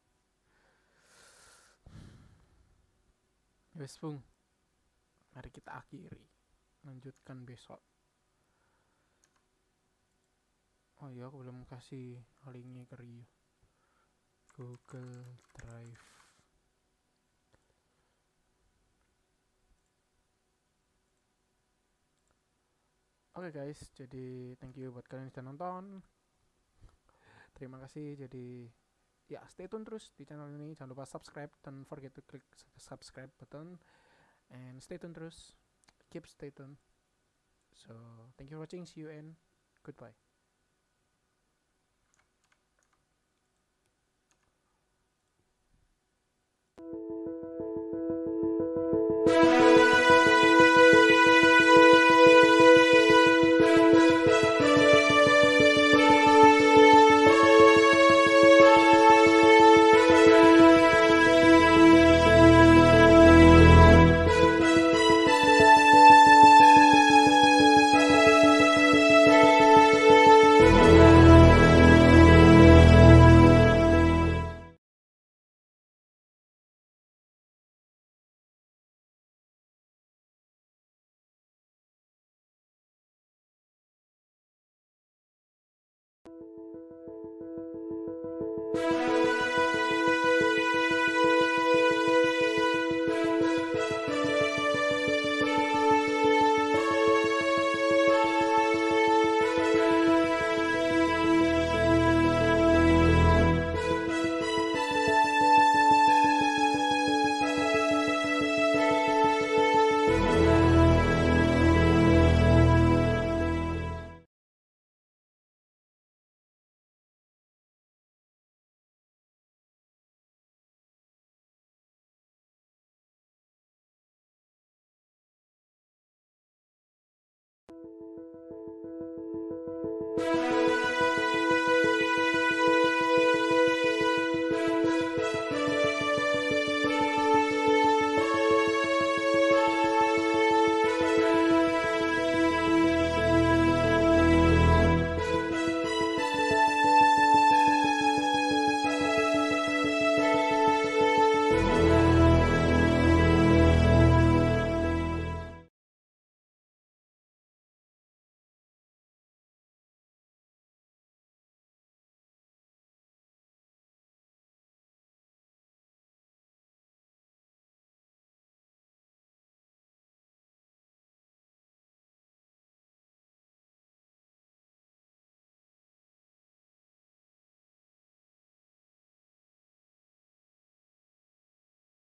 Wes Bung. Mari kita akhiri. Lanjutkan besok. Oh iya, aku belum kasih linknya ke Rio. Google Drive. Oke okay guys, jadi thank you buat kalian yang sudah nonton. Terima kasih. Jadi ya stay tune terus di channel ini. Jangan lupa subscribe. Don't forget to click the subscribe button. And stay tune terus. Keep stay tune. So thank you for watching. See you and goodbye.